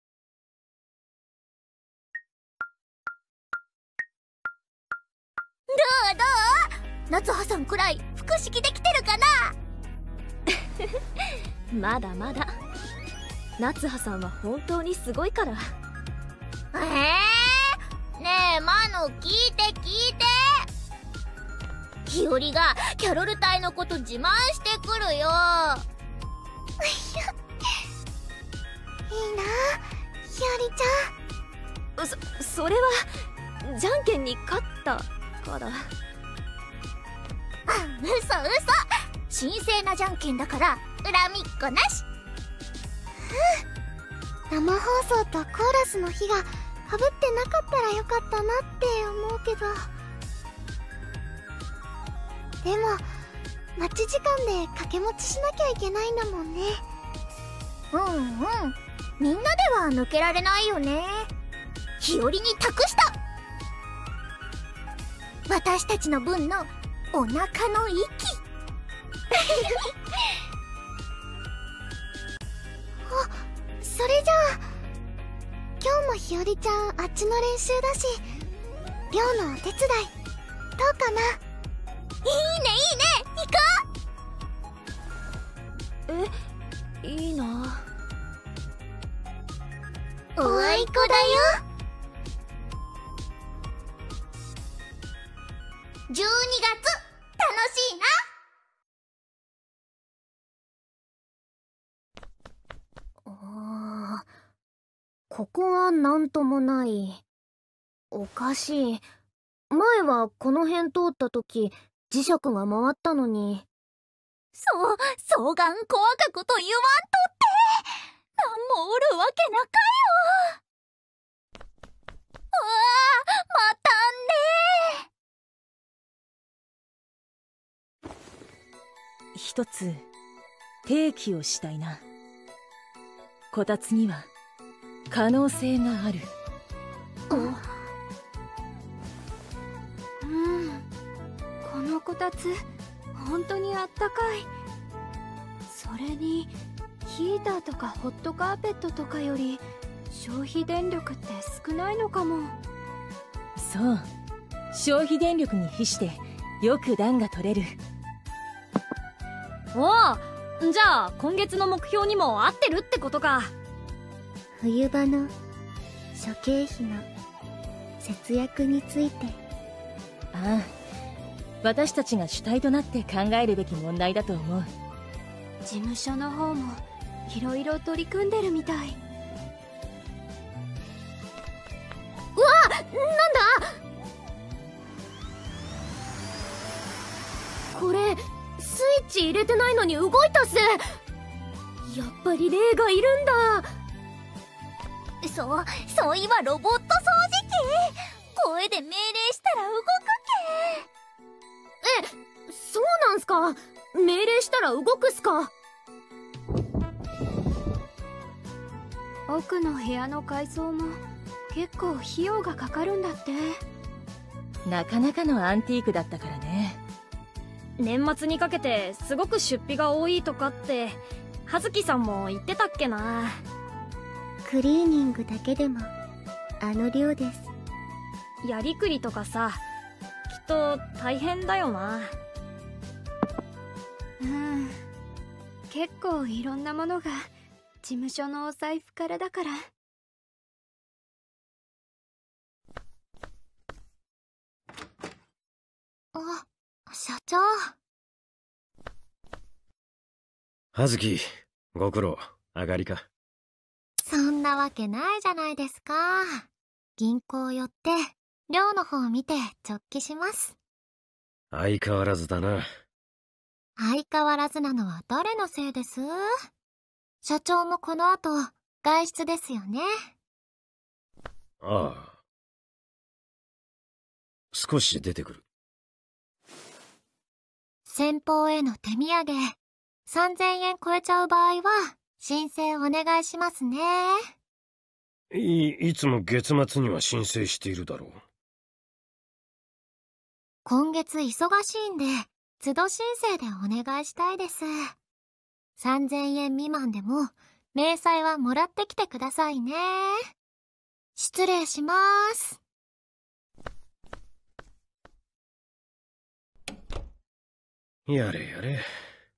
どう夏葉さんくらい腹式できてるかな。 まだまだ。夏葉さんは本当にすごいから。 ねえマノ、聞いて。日和がキャロル隊のこと自慢してくるよ。いいな、日和ちゃん。 それはじゃんけんに勝ったから。 嘘。神聖なじゃんけんだから恨みっこなし。生放送とコーラスの日がかぶってなかったらよかったなって思うけど、でも待ち時間で掛け持ちしなきゃいけないんだもんね。みんなでは抜けられないよね。日和に託した。私たちの分のお腹の息。それじゃあ今日も日和ちゃんあっちの練習だし、寮のお手伝いどうかな。いいね行こう。いいな。 おあいこだよ。12月楽しいな。ここはなんともない。おかしい。前はこの辺通った時磁石が回ったのに。双眼怖かこと言わんとって。なんもおるわけなかよ。またね。 一つ提起をしたいな。こたつには可能性がある。 このこたつ本当にあったかい。それにヒーターとかホットカーペットとかより消費電力って少ないのかも。 そう、消費電力に比してよく暖が取れる。 じゃあ今月の目標にも合ってるってことか。 冬場の諸経費の節約について。 ああ、私たちが主体となって考えるべき問題だと思う。 事務所の方もいろいろ取り組んでるみたい。 なんだこれ、 スイッチ入れてないのに動いたっす。やっぱり霊がいるんだ。 そういわロボット掃除機。声で命令したら動くけ。そうなんすか？命令したら動くっすか？ 奥の部屋の改装も結構費用がかかるんだって。 なかなかのアンティークだったからね。 年末にかけてすごく出費が多いとかって葉月さんも言ってたっけな。 クリーニングだけでもあの量です。 やりくりとかさ、きっと大変だよな。 結構いろんなものが事務所のお財布からだから。 社長。 葉月、ご苦労。上がりか。 そんなわけないじゃないですか。銀行寄って寮の方見て直帰します。 相変わらずだな。 相変わらずなのは誰のせいです？社長もこの後外出ですよね。 ああ。少し出てくる。 先方への手土産3000円超えちゃう場合は申請お願いしますね。 いつも月末には申請しているだろう。 今月忙しいんで都度申請でお願いしたいです。3000円未満でも明細はもらってきてくださいね。失礼します。 やれやれ。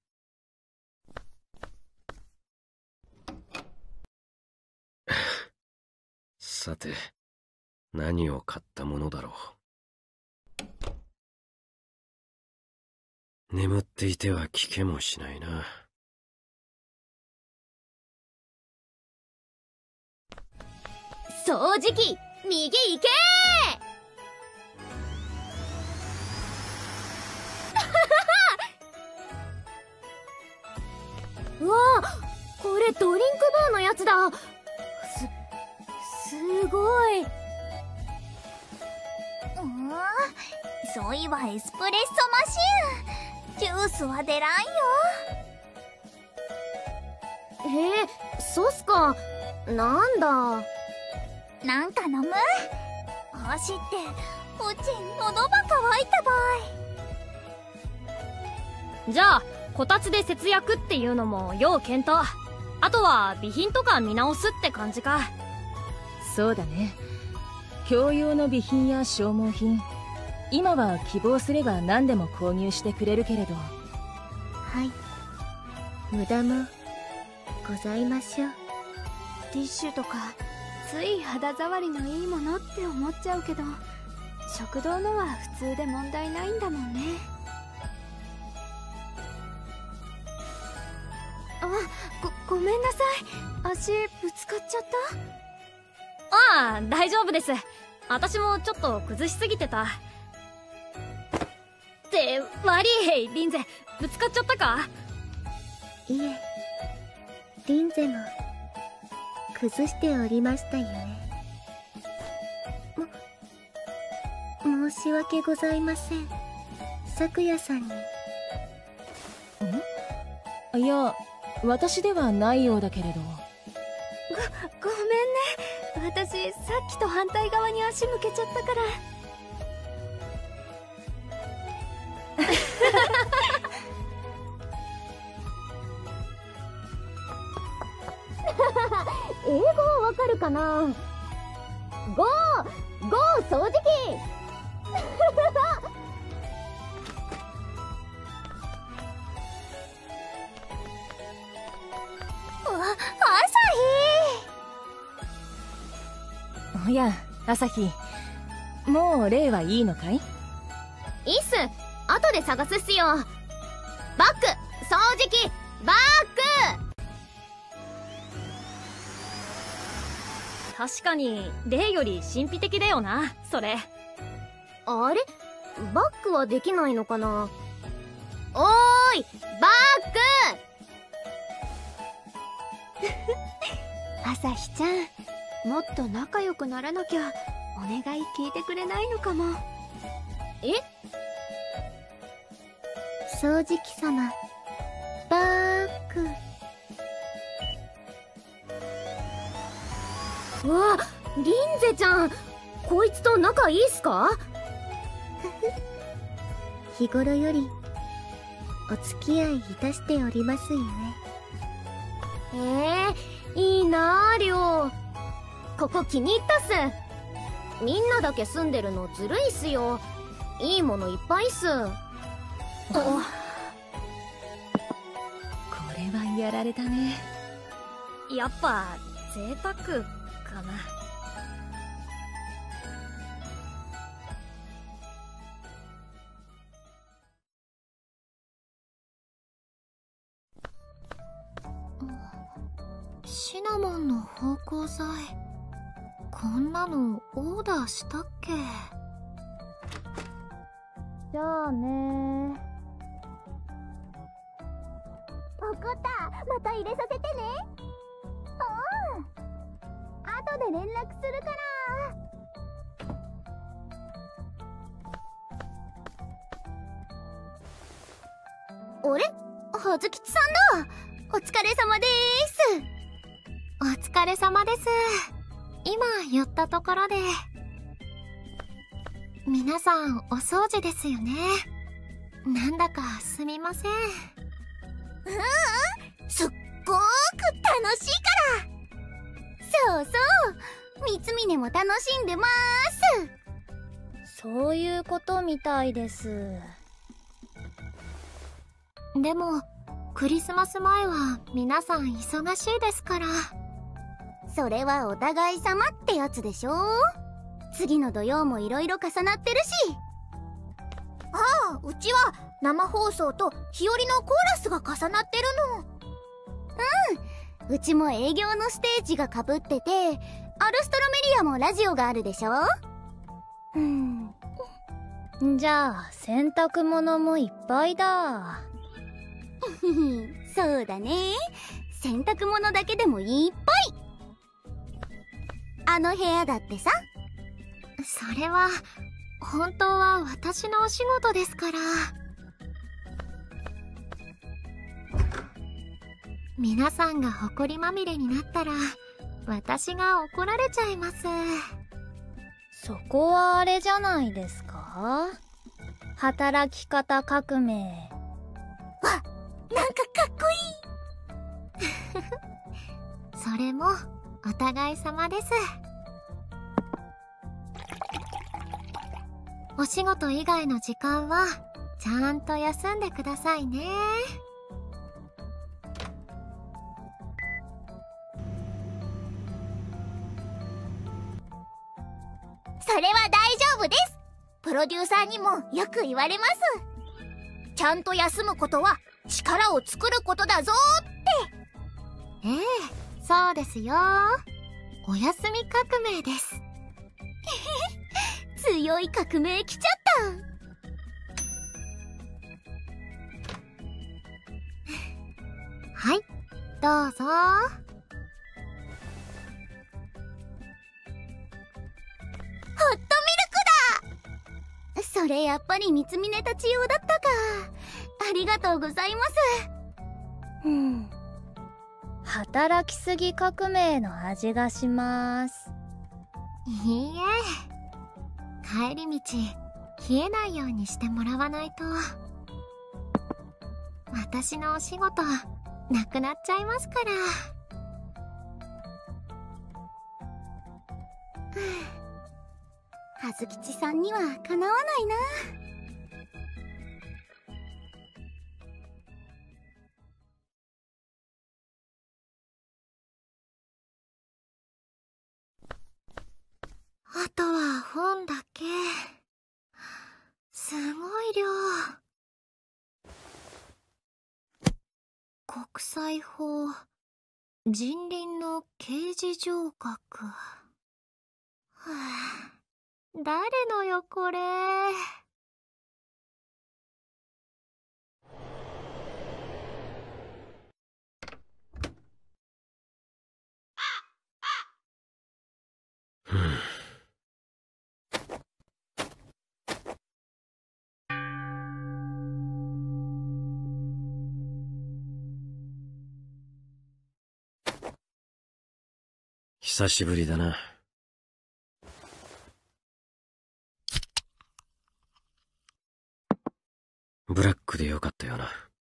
さて、何を買ったものだろう。眠っていては聞けもしないな。 掃除機、右行けうわあ、これドリンクバーのやつだ。すごい。 そういわエスプレッソマシン。ジュースは出らんよ。 そうっすか。なんだ。 なんか飲む？走って、うち喉ば渇いたばい。 じゃあこたつで節約っていうのも要検討。あとは備品とか見直すって感じか。 そうだね。共用の備品や消耗品、今は希望すれば何でも購入してくれるけれど。 はい、無駄もございましょう。 ティッシュとかつい肌触りのいいものって思っちゃうけど、食堂のは普通で問題ないんだもんね。ごめんなさい。足ぶつかっちゃった？ ああ、大丈夫です。私もちょっと崩しすぎてた。って悪い、リンゼ、ぶつかっちゃったか？ いえ、リンゼも崩しておりましたゆえ。申し訳ございません。咲夜さんに。 いや、私ではないようだけれど。 ごめんね。私さっきと反対側に足向けちゃったから。 英語はわかるかな？ゴー掃除機おや、朝日、もう例はいいのかい？ いいっす。後で探すっすよ。バック掃除機バック。確かに例より神秘的だよな、それ。あれ、バックはできないのかな？おーおいバーク朝日ちゃん、もっと仲良くならなきゃお願い聞いてくれないのかも。 え？ 掃除機様、バーク。 うわ、リンゼちゃん、こいつと仲いいっすか？ 日頃よりお付き合いいたしておりますゆいいなあ、りょう。ここ気に入ったっす。みんなだけ住んでるのずるいっすよ。いいものいっぱいっす。 これはやられたね。 やっぱ贅沢かな。 シナモンの芳香剤、こんなのオーダーしたっけ？ じゃあね。 わかった。また入れさせてね。後で連絡するから。あれ？はずきちさんだ。お疲れ様でーす。 お疲れ様です。今寄ったところで。皆さんお掃除ですよね。なんだかすみません。 すっごーく楽しいから。そうそう、三峰も楽しんでまーす。そういうことみたいです。 でもクリスマス前は皆さん忙しいですから。 それはお互い様ってやつでしょ。次の土曜もいろいろ重なってるし。ああ、うちは生放送と日和のコーラスが重なってるの。うちも営業のステージがかぶってて、アルストロメリアもラジオがあるでしょ。 じゃあ洗濯物もいっぱいだ。 そうだね。洗濯物だけでもいっぱい。あの部屋だってさ。 それは本当は私のお仕事ですから。皆さんが埃まみれになったら私が怒られちゃいます。 そこはあれじゃないですか？働き方革命。 わ、なんかかっこいい。 それもお互い様です。お仕事以外の時間はちゃんと休んでくださいね。 それは大丈夫です。プロデューサーにもよく言われます。ちゃんと休むことは力を作ることだぞーって。 ええ、そうですよ。お休み革命です。 強い革命来ちゃった。 はい、どうぞ。 ホットミルクだ。それやっぱり三峰たち用だったか。ありがとうございます。 働きすぎ革命の味がします。 いいえ、帰り道冷えないようにしてもらわないと私のお仕事なくなっちゃいますから。 はずきちさんにはかなわないな。 あとは本だけ。すごい量。国際法、人倫の刑事条約。はあ、誰のよこれ。 久しぶりだな。ブラックでよかったよな。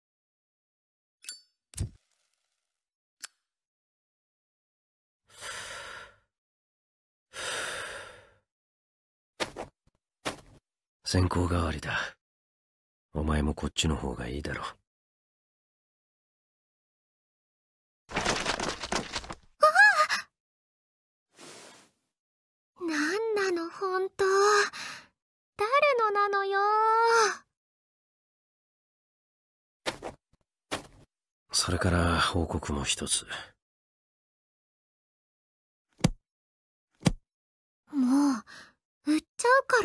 先行代わりだ。お前もこっちの方がいいだろう。 なんなの本当。誰のなのよ。 それから報告も一つ。 もう売っちゃうから。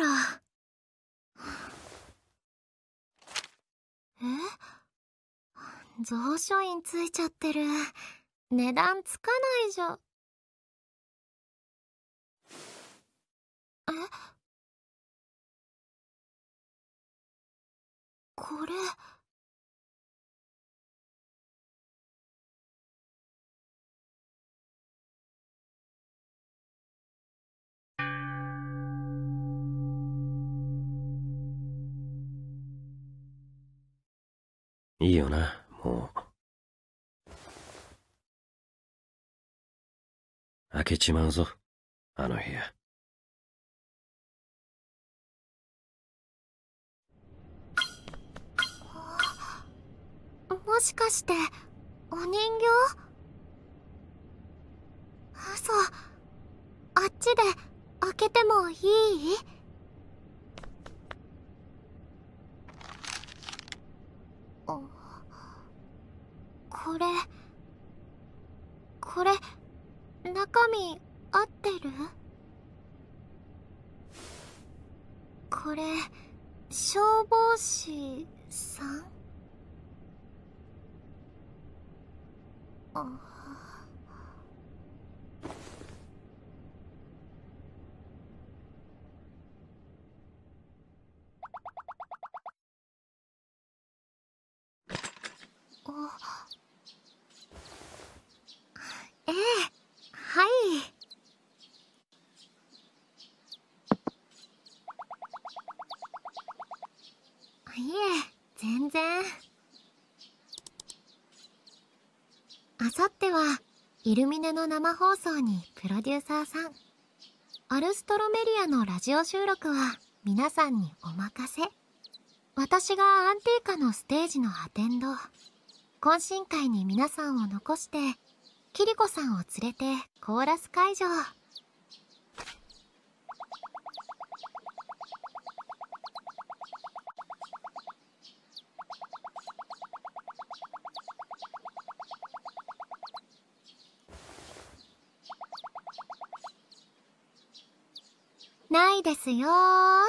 蔵書印ついちゃってる。値段つかないじゃ。これ。 いいよな、もう。開けちまうぞ、あの部屋。 もしかしてお人形？嘘。あっちで開けてもいい？これ中身合ってる？これ消防士さん？ええ、はい。いえ、全然。あさってはイルミネの生放送にプロデューサーさん、アルストロメリアのラジオ収録は皆さんにお任せ。私がアンティーカのステージのアテンド、懇親会に皆さんを残してキリコさんを連れてコーラス会場。ないですよー。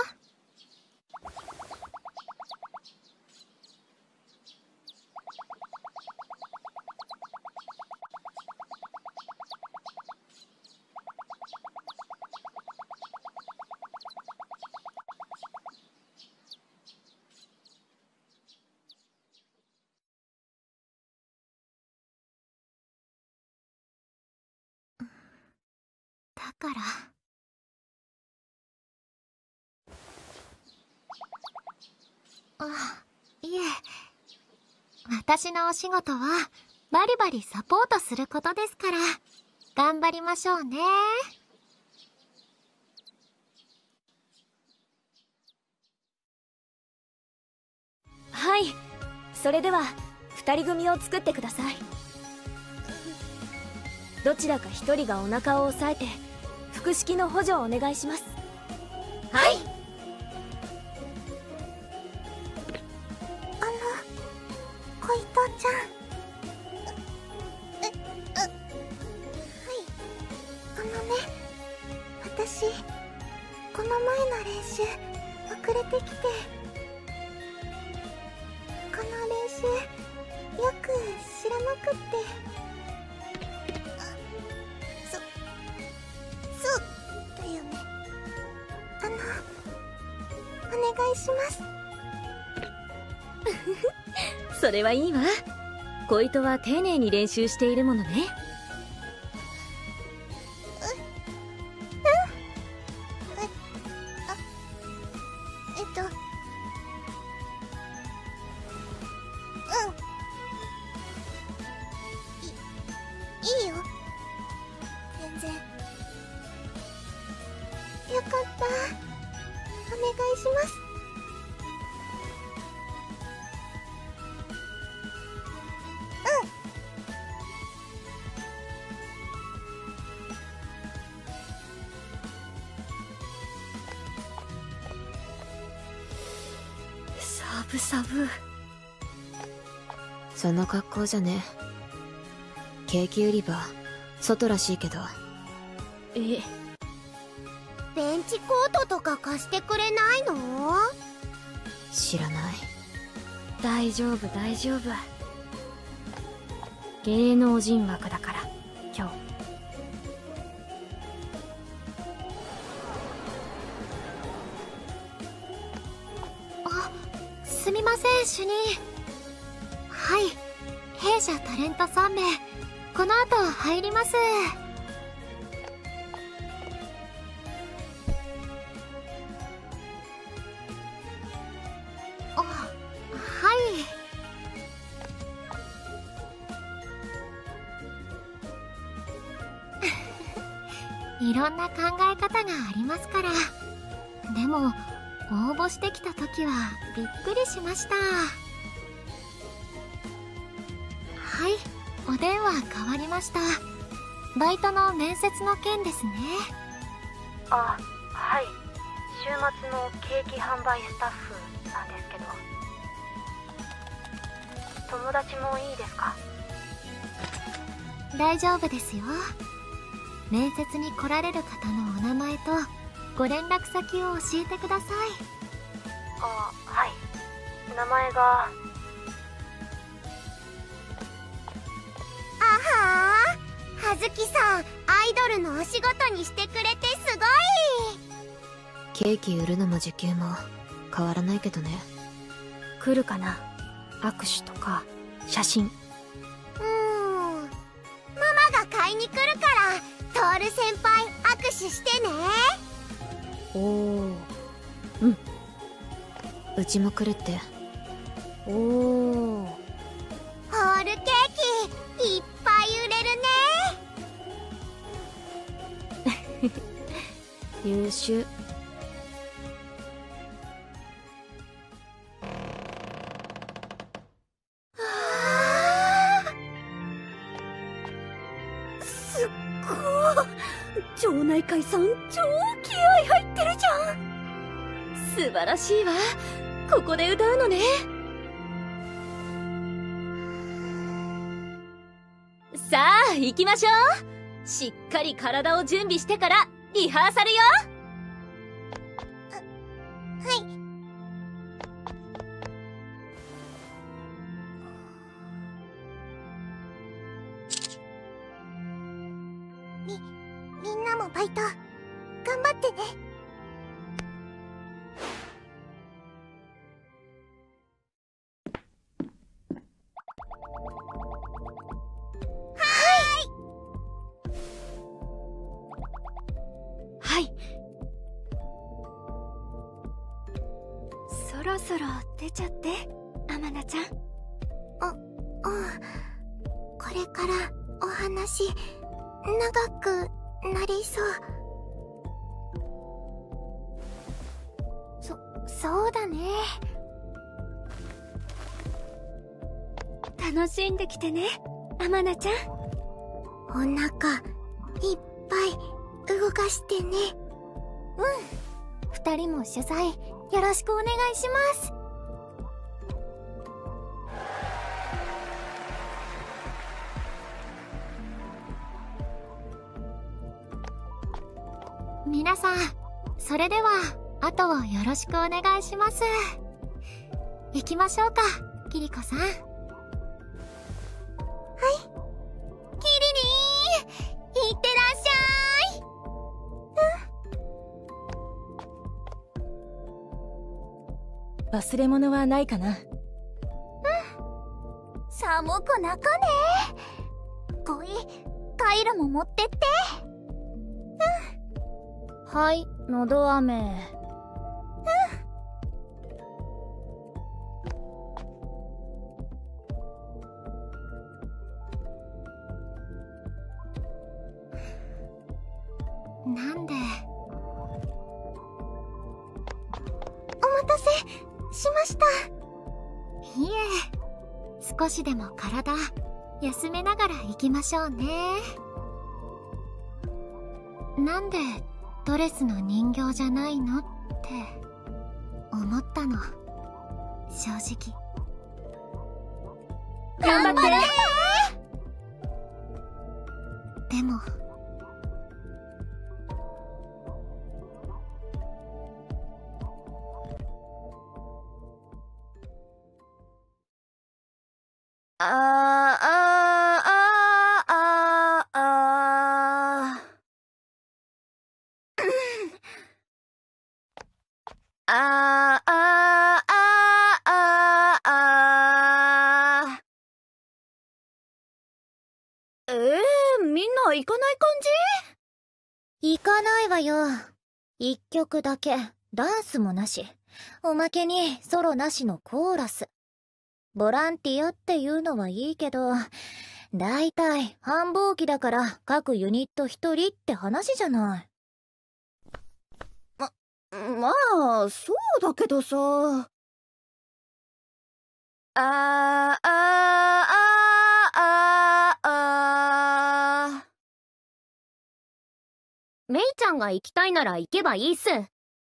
だから。いえ、私のお仕事はバリバリサポートすることですから、頑張りましょうね。 はい、それでは2人組を作ってください。どちらか1人がお腹を押さえて腹式の補助をお願いします。はい。 小糸ちゃん。はい。私この前の練習遅れてきて、この練習よく知らなくって。そうだいしますそれはいいわ。小糸は丁寧に練習しているものね。 いいよ。全然。よかった。お願いします。 サブサブ。 その格好じゃね。ケーキ売り場、外らしいけど。 え、 ベンチコートとか貸してくれないの？ 知らない。 大丈夫大丈夫。芸能人枠だから今日。 あ、すみません主任。はい、弊社タレント3名この後入ります。あ、はい。いろんな考え方がありますから。でも応募してきた時はびっくりしました。はい、お電話変わりました。バイトの面接の件ですね。 あ、はい。週末のケーキ販売スタッフなんですけど。友達もいいですか？ 大丈夫ですよ。面接に来られる方のお名前とご連絡先を教えてください。 あ、はい。名前がはずきさん、アイドルのお仕事にしてくれてすごい。 ケーキ売るのも時給も変わらないけどね。 来るかな、握手とか写真。 ママが買いに来るからトール先輩握手してね。 おお、 うちも来るって。 おお、 ホールケーキいっぱい売れるね。 優秀。 すっごー、町内会さん超気合入ってるじゃん。 素晴らしいわ。ここで歌うのね。さあ行きましょう。しっかり体を準備してからリハーサルよ。 はい。みんなもバイト頑張ってね。 はい。 そろそろ出ちゃって、アマナちゃん。 これからお話長くなりそう。そうだね。 楽しんできてね、アマナちゃん。 お腹いっぱい動かしてね。2人も取材よろしくお願いします。 皆さん、それでは後をよろしくお願いします。行きましょうか、キリコさん。はい、 キリリン、いってらっしゃい。 忘れ物はないかな。 寒くなかねえ。こい、カイルも持ってって。 はい、のど飴。 なんで。 お待たせしました。 いえ、少しでも体休めながら行きましょうね。なんでドレスの人形じゃないのって思ったの、正直。 頑張って。 でもみんな行かない感行かないわよ。一曲だけ、ダンスもなし。おまけにソロなしのコーラス。ボランティアっていうのはいいけど、だいたい繁忙期だから各ユニット一人って話じゃない。 まあ、そうだけどさ。メイちゃんが行きたいなら行けばいいっす。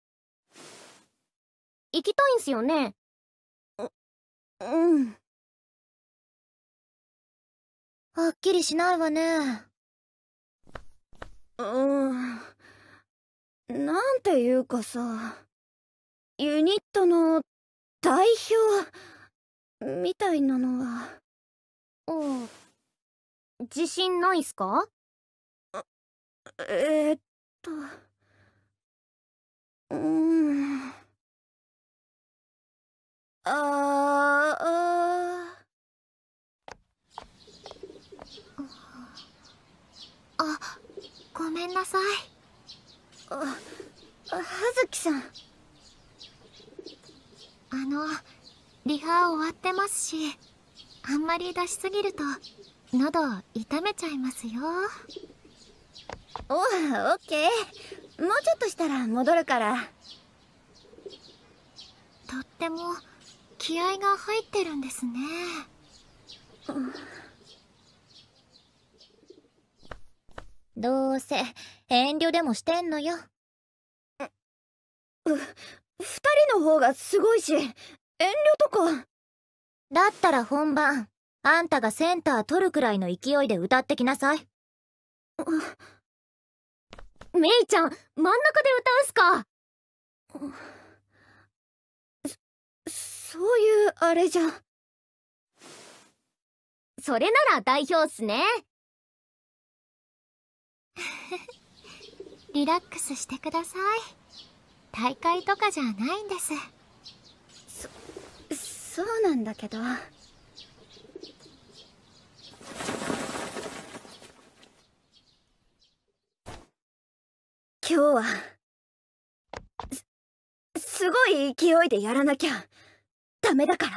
行きたいんすよね。うん。 はっきりしないわね。 なんていうかさ、ユニットの代表みたいなのは。自信ないっすか？ ごめんなさい。 葉月さん。 リハ終わってますし、あんまり出しすぎると喉痛めちゃいますよ。 オッケー。もうちょっとしたら戻るから。 とっても気合が入ってるんですね。 どうせ遠慮でもしてんのよ。 二人の方がすごいし、遠慮とか。 だったら本番、あんたがセンター取るくらいの勢いで歌ってきなさい。 メイちゃん、真ん中で歌うすか？そういうあれじゃ。それなら代表っすね。 リラックスしてください。大会とかじゃないんです。 そうなんだけど。今日はすごい勢いでやらなきゃダメだから。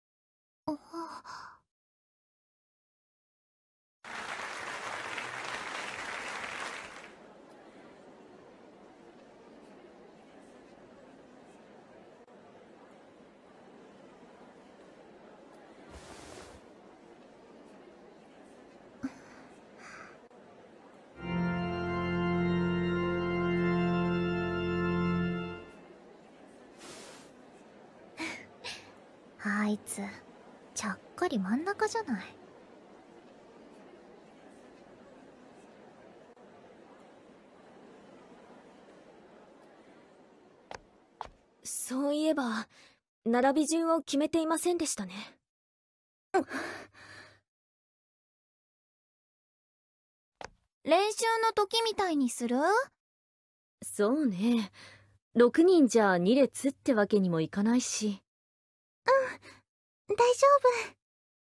あいつちゃっかり真ん中じゃない。 そういえば並び順を決めていませんでしたね。 練習の時みたいにする？ そうね。6人じゃ2列ってわけにもいかないし。 大丈夫。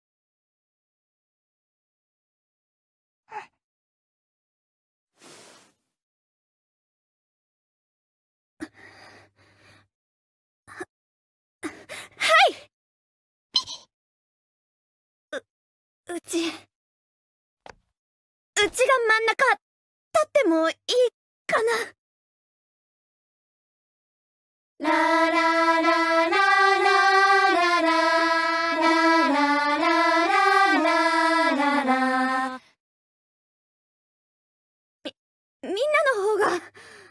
うちが真ん中立ってもいいかな。 ララララララララララララ。 みんなの方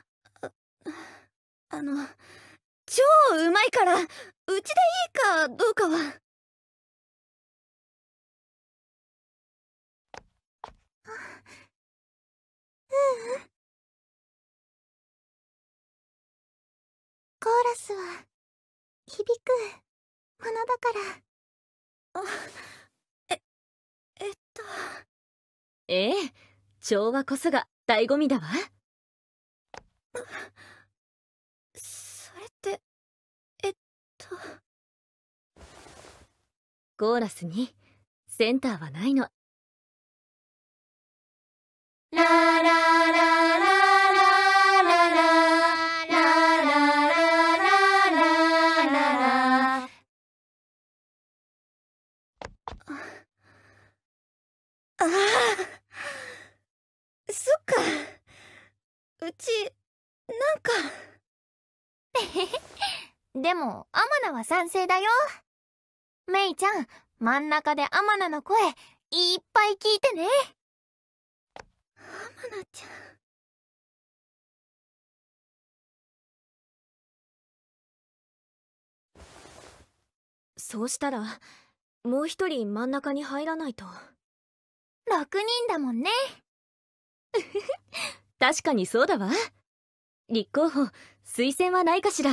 が超うまいから、うちでいいかどうかは。 コーラスは響くものだから。 ええ、調和こそが醍醐味だわ。 それってコーラスにセンターはないの。 ララララララララ。 ああ、そっか。うちなんかでもアマナは賛成だよ。メイちゃん、真ん中でアマナの声いっぱい聞いてね。 アマナちゃん。 そうしたらもう一人真ん中に入らないと。 6人だもんね。 確かにそうだわ。立候補推薦はないかしら。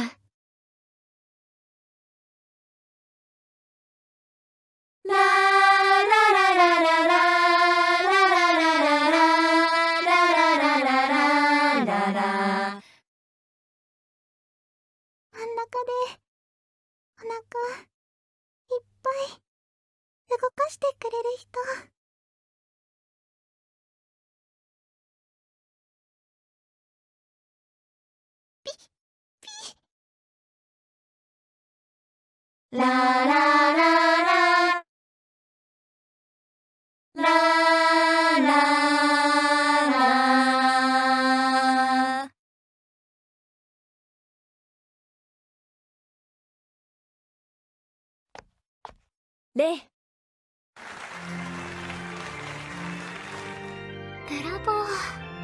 ララララララララ。真ん中でお腹いっぱい動かしてくれる人。ピッピッ。ラララララララ。 レイ。 ブラボー。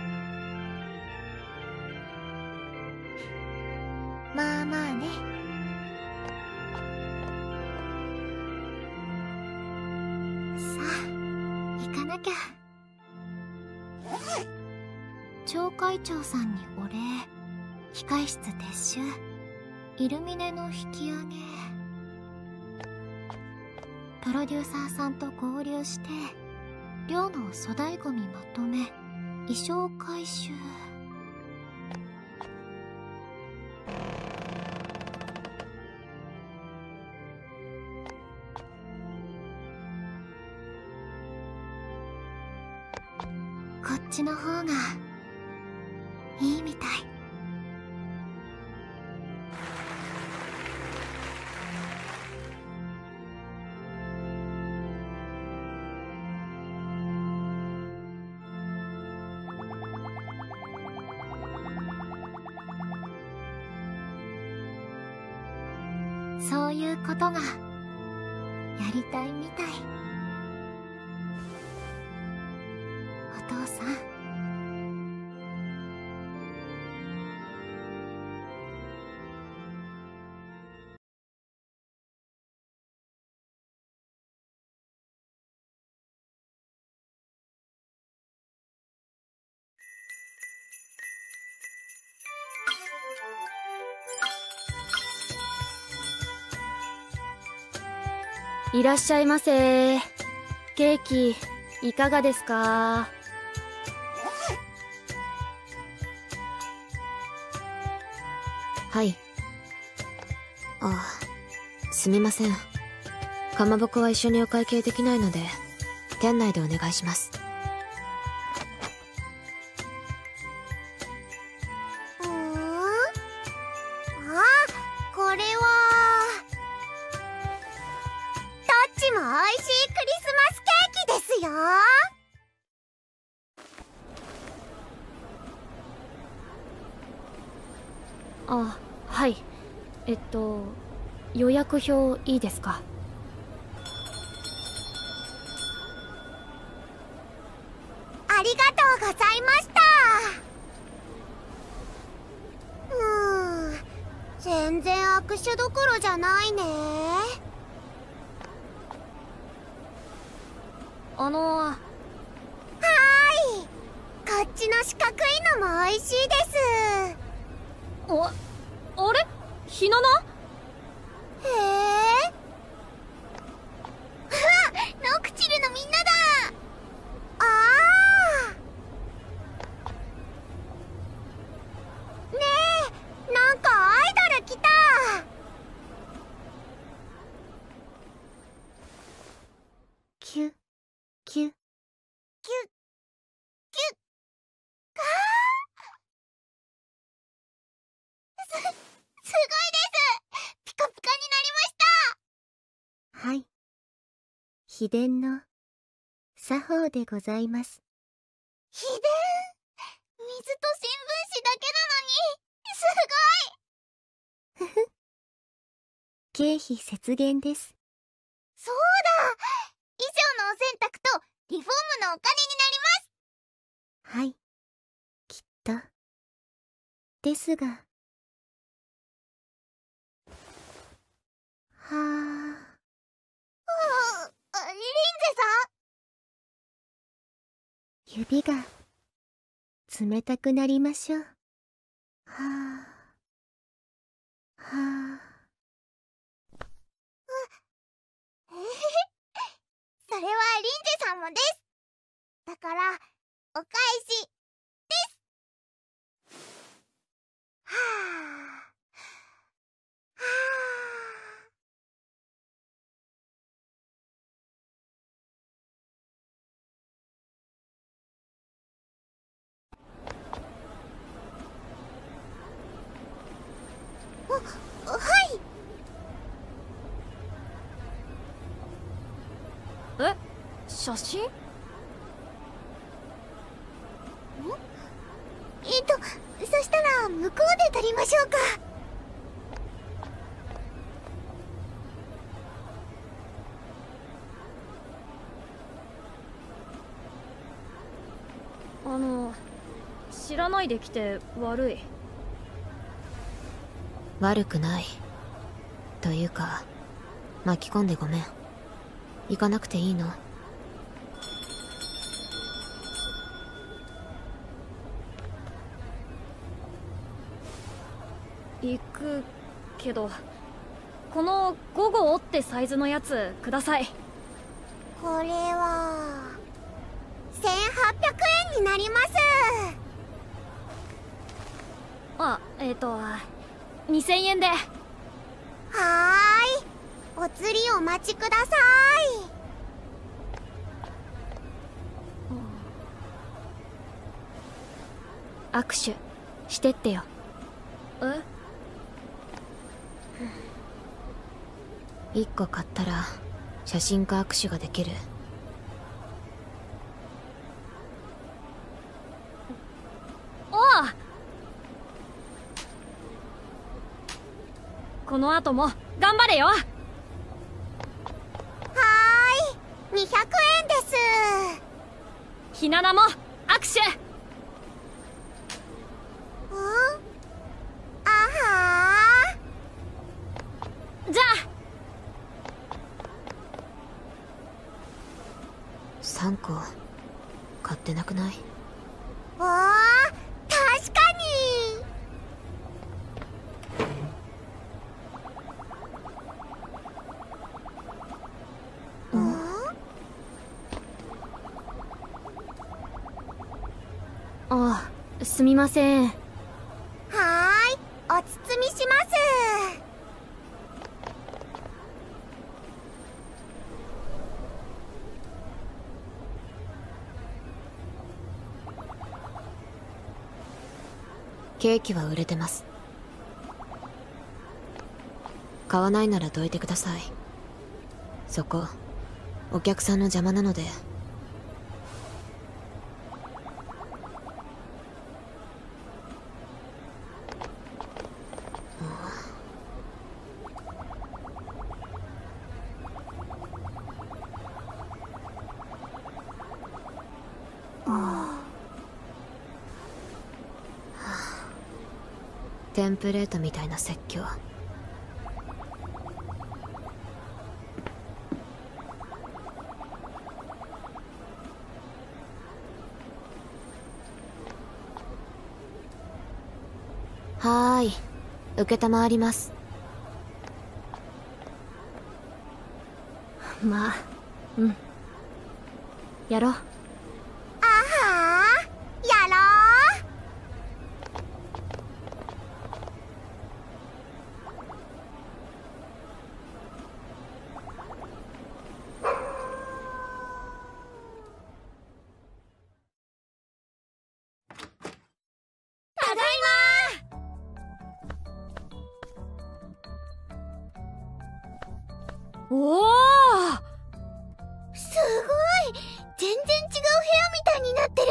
まあまあね。さあ行かなきゃ。町会長さんにお礼。控室撤収。イルミネの引き上げ。プロデューサーさんと合流して寮の粗大ゴミまとめ、衣装回収。こっちの方がいいみたい。そういうことがやりたいみたい。お父さん。 いらっしゃいませ。ケーキいかがですか？ はい。あ、 すみません。かまぼこは一緒にお会計できないので、店内でお願いします。 これはどっちも美味しいクリスマスケーキですよ。 あ、はい。予約表いいですか？ ありがとうございました。全然握手どころじゃないね。はーい。こっちの四角いのも美味しいです。 あれ？ひなな？ へえ。ノクチルのみんなだ。ああ。ねえ、なんかアイドル来た。キュキュキュキュすごいです。ピカピカになりました。はい。秘伝の作法でございます。秘伝？水と新聞紙だけなのに、すごい。経費節減です。そうだ！衣装のお洗濯とリフォームのお金になります。はい。きっと。ですが。はあ。リンゼさん？指が冷たくなりましょう。はあ。はあ。それはリンゼさんもです。だからお返しです。はあ。はあ。はい。 写真？ そしたら向こうで撮りましょうか。 知らないで来て悪い。 悪くない。というか、巻き込んでごめん。行かなくていいの？ 行くけど、この午後折ってサイズのやつください。 これは1800円になります。 あ、2000円で。 はーい。お釣りお待ちください。 握手してってよ。 1個買ったら写真か握手ができる。 おう。この後も頑張れよ。 はーい。200円です。 ひななも握手。 あはー。じゃあ 3個買ってなくない？ おー、確かに。 ああ、すみません。 はーい、お包みします。 ケーキは売れてます。買わないならどいてください。そこお客さんの邪魔なので。テンプレートみたいな説教。はーい、承ります。 まあ、うん。やろう。 あはー、やろただいおお、 すごい、全然違う部屋みたいになってる。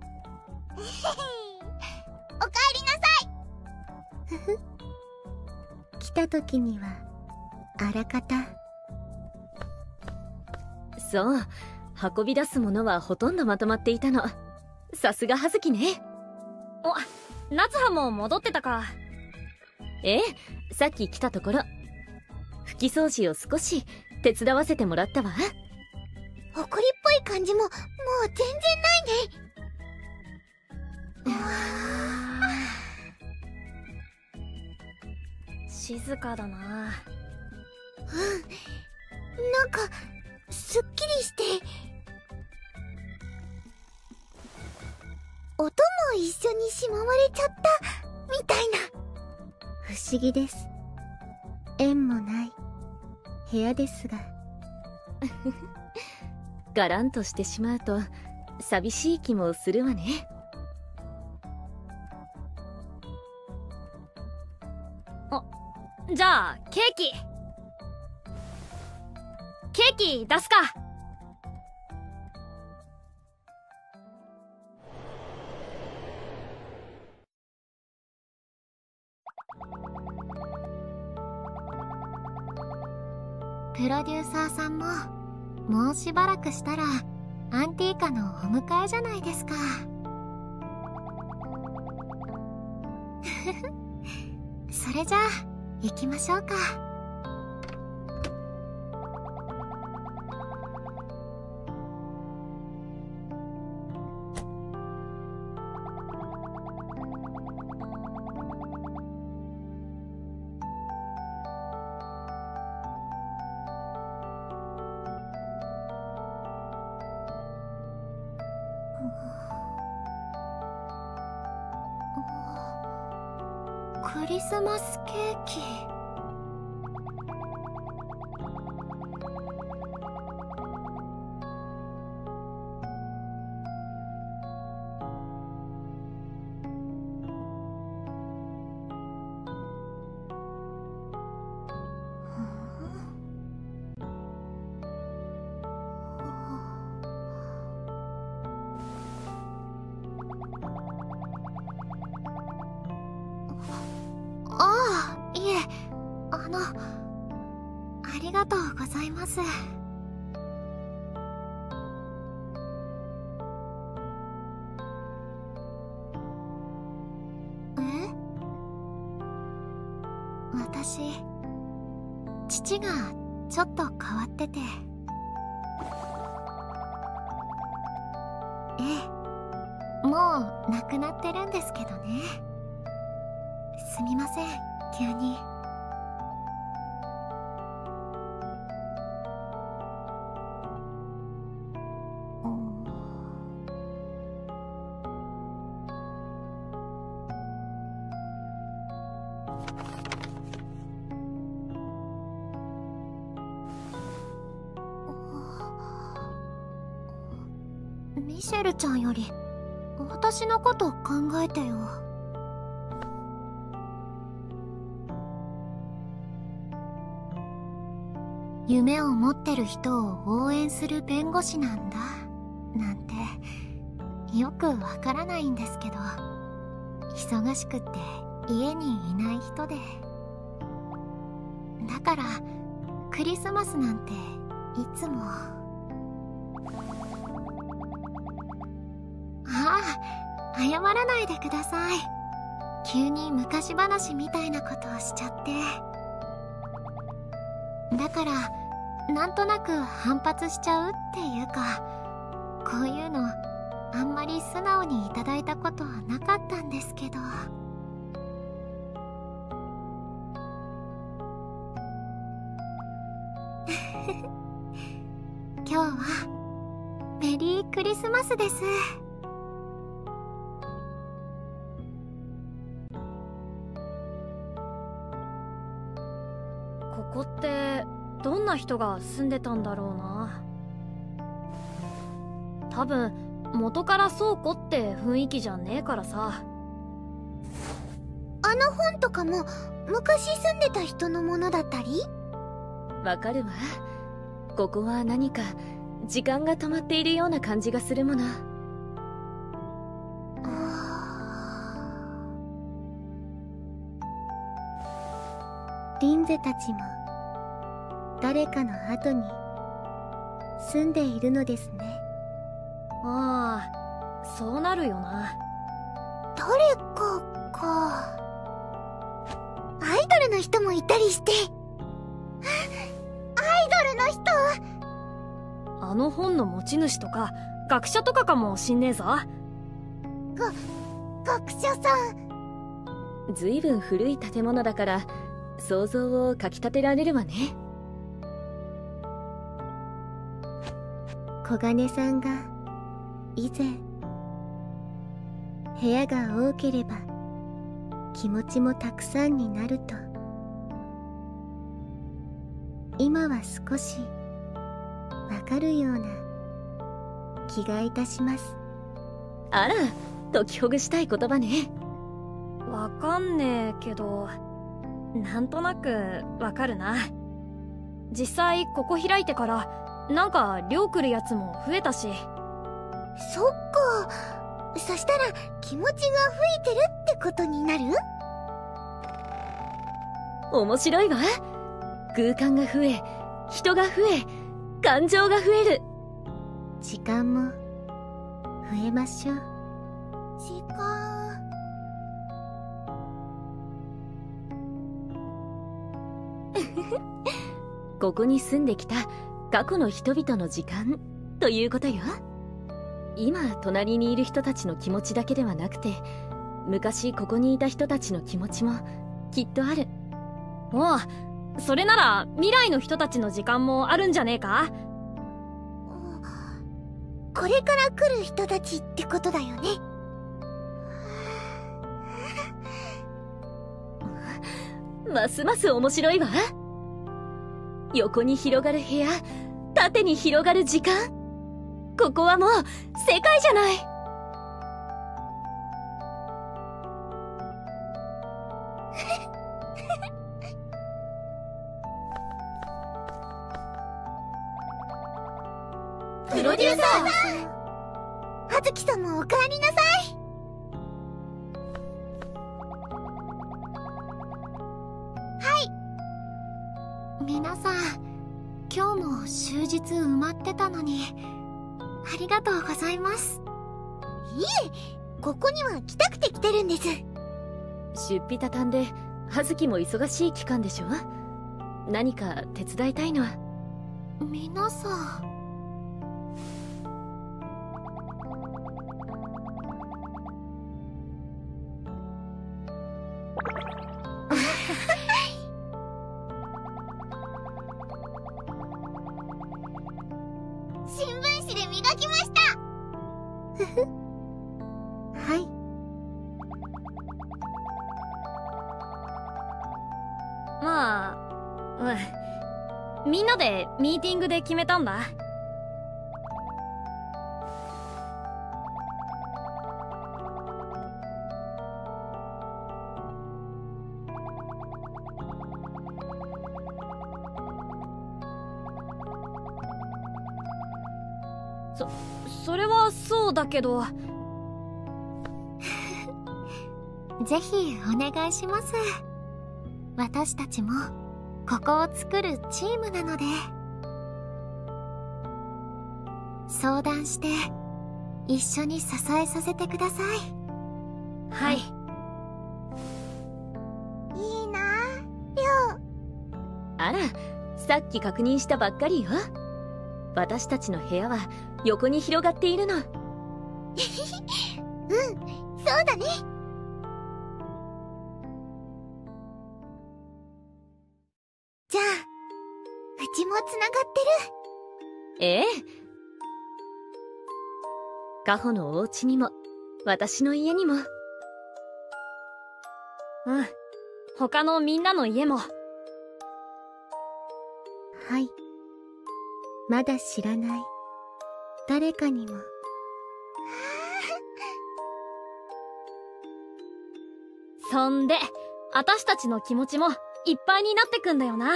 おかえりなさい。ふふ。来た時にはあらかた。 そう、運び出すものはほとんどまとまっていたの。さすが葉月ね。 お、夏葉も戻ってたか。 ええ、さっき来たところ。拭き掃除を少し手伝わせてもらったわ。 怒りっぽい感じももう全然ないね。 静かだな。 なんかすっきりして、音も一緒にしまわれちゃったみたいな。不思議です。縁もない部屋ですが。 ガランとしてしまうと寂しい気もするわね。 じゃあケーキ出すか。 プロデューサーさんももうしばらくしたらアンティーカのお迎えじゃないですか。それじゃあ行きましょうか。クリスマスケーキ。ああ、いえ、ありがとうございます。え？私、父がちょっと変わってて。ええ、もう亡くなってるんですけどね。すみません、急に。ミシェルちゃんより私のこと考えてよ。 夢を持ってる人を応援する弁護士なんだなんてよくわからないんですけど、忙しくって家にいない人で、だからクリスマスなんていつも。謝らないでください。急に昔話みたいなことをしちゃって。だからなんとなく反発しちゃうっていうか、こういうのあんまり素直にいただいたことはなかったんですけど。今日はメリークリスマスです。 ここってどんな人が住んでたんだろうな。多分元から倉庫って雰囲気じゃねえからさ。 あの本とかも昔住んでた人のものだったり？ わかるわ。ここは何か時間が止まっているような感じがするもの。 リンゼたちも誰かの後に住んでいるのですね。 ああ、そうなるよな。 誰かか。アイドルの人もいたりして。アイドルの人。 あの本の持ち主とか学者とかかもしんねえぞ。 学者さん。 ずいぶん古い建物だから想像をかき立てられるわね。 小金さんが以前、部屋が多ければ気持ちもたくさんになると、今は少しわかるような気がいたします。 あら、解きほぐしたい言葉ね。わかんねえけど、なんとなくわかるな。実際ここ開いてからなんか寮来るやつも増えたし。 そっか。そしたら気持ちが増えてるってことになる？ 面白いわ。空間が増え、人が増え、感情が増える。 時間も増えましょう。 時間。 ここに住んできた過去の人々の時間ということよ。今隣にいる人たちの気持ちだけではなくて、昔ここにいた人たちの気持ちもきっとある。おう、それなら未来の人たちの時間もあるんじゃねえか？ これから来る人たちってことだよね。 ますます面白いわ。横に広がる部屋、縦に広がる時間。ここはもう世界じゃない。 プロデューサーさん、葉月さんもお帰りなさい。 皆さん、今日も終日埋まってたのにありがとうございます。 いえ、ここには来たくて来てるんです。 出費たたんで葉月も忙しい期間でしょ。何か手伝いたいの？ 皆さん、 新聞紙で磨きました。 はい。 まあ、みんなでミーティングで決めたんだ。 それはそうだけど。 ぜひお願いします。私たちもここを作るチームなので。相談して一緒に支えさせてください。 はい。 いいなりょう。 あら、さっき確認したばっかりよ。私たちの部屋は横に広がっているの。 うん、そうだね。じゃあ、うちもつながってる。 ええ。カホのお家にも、私の家にも。 うん。他のみんなの家も。 はい。まだ知らない誰かにも。 そんで、私たちの気持ちもいっぱいになってくんだよな。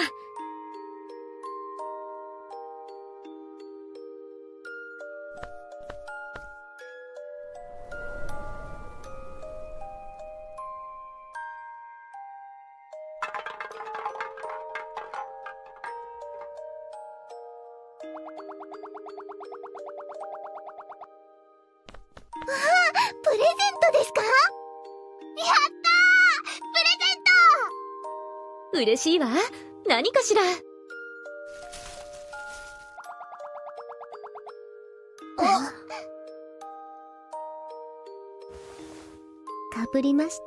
プレゼントですか？やったー！プレゼント！ 嬉しいわ。何かしら。 かぶりました。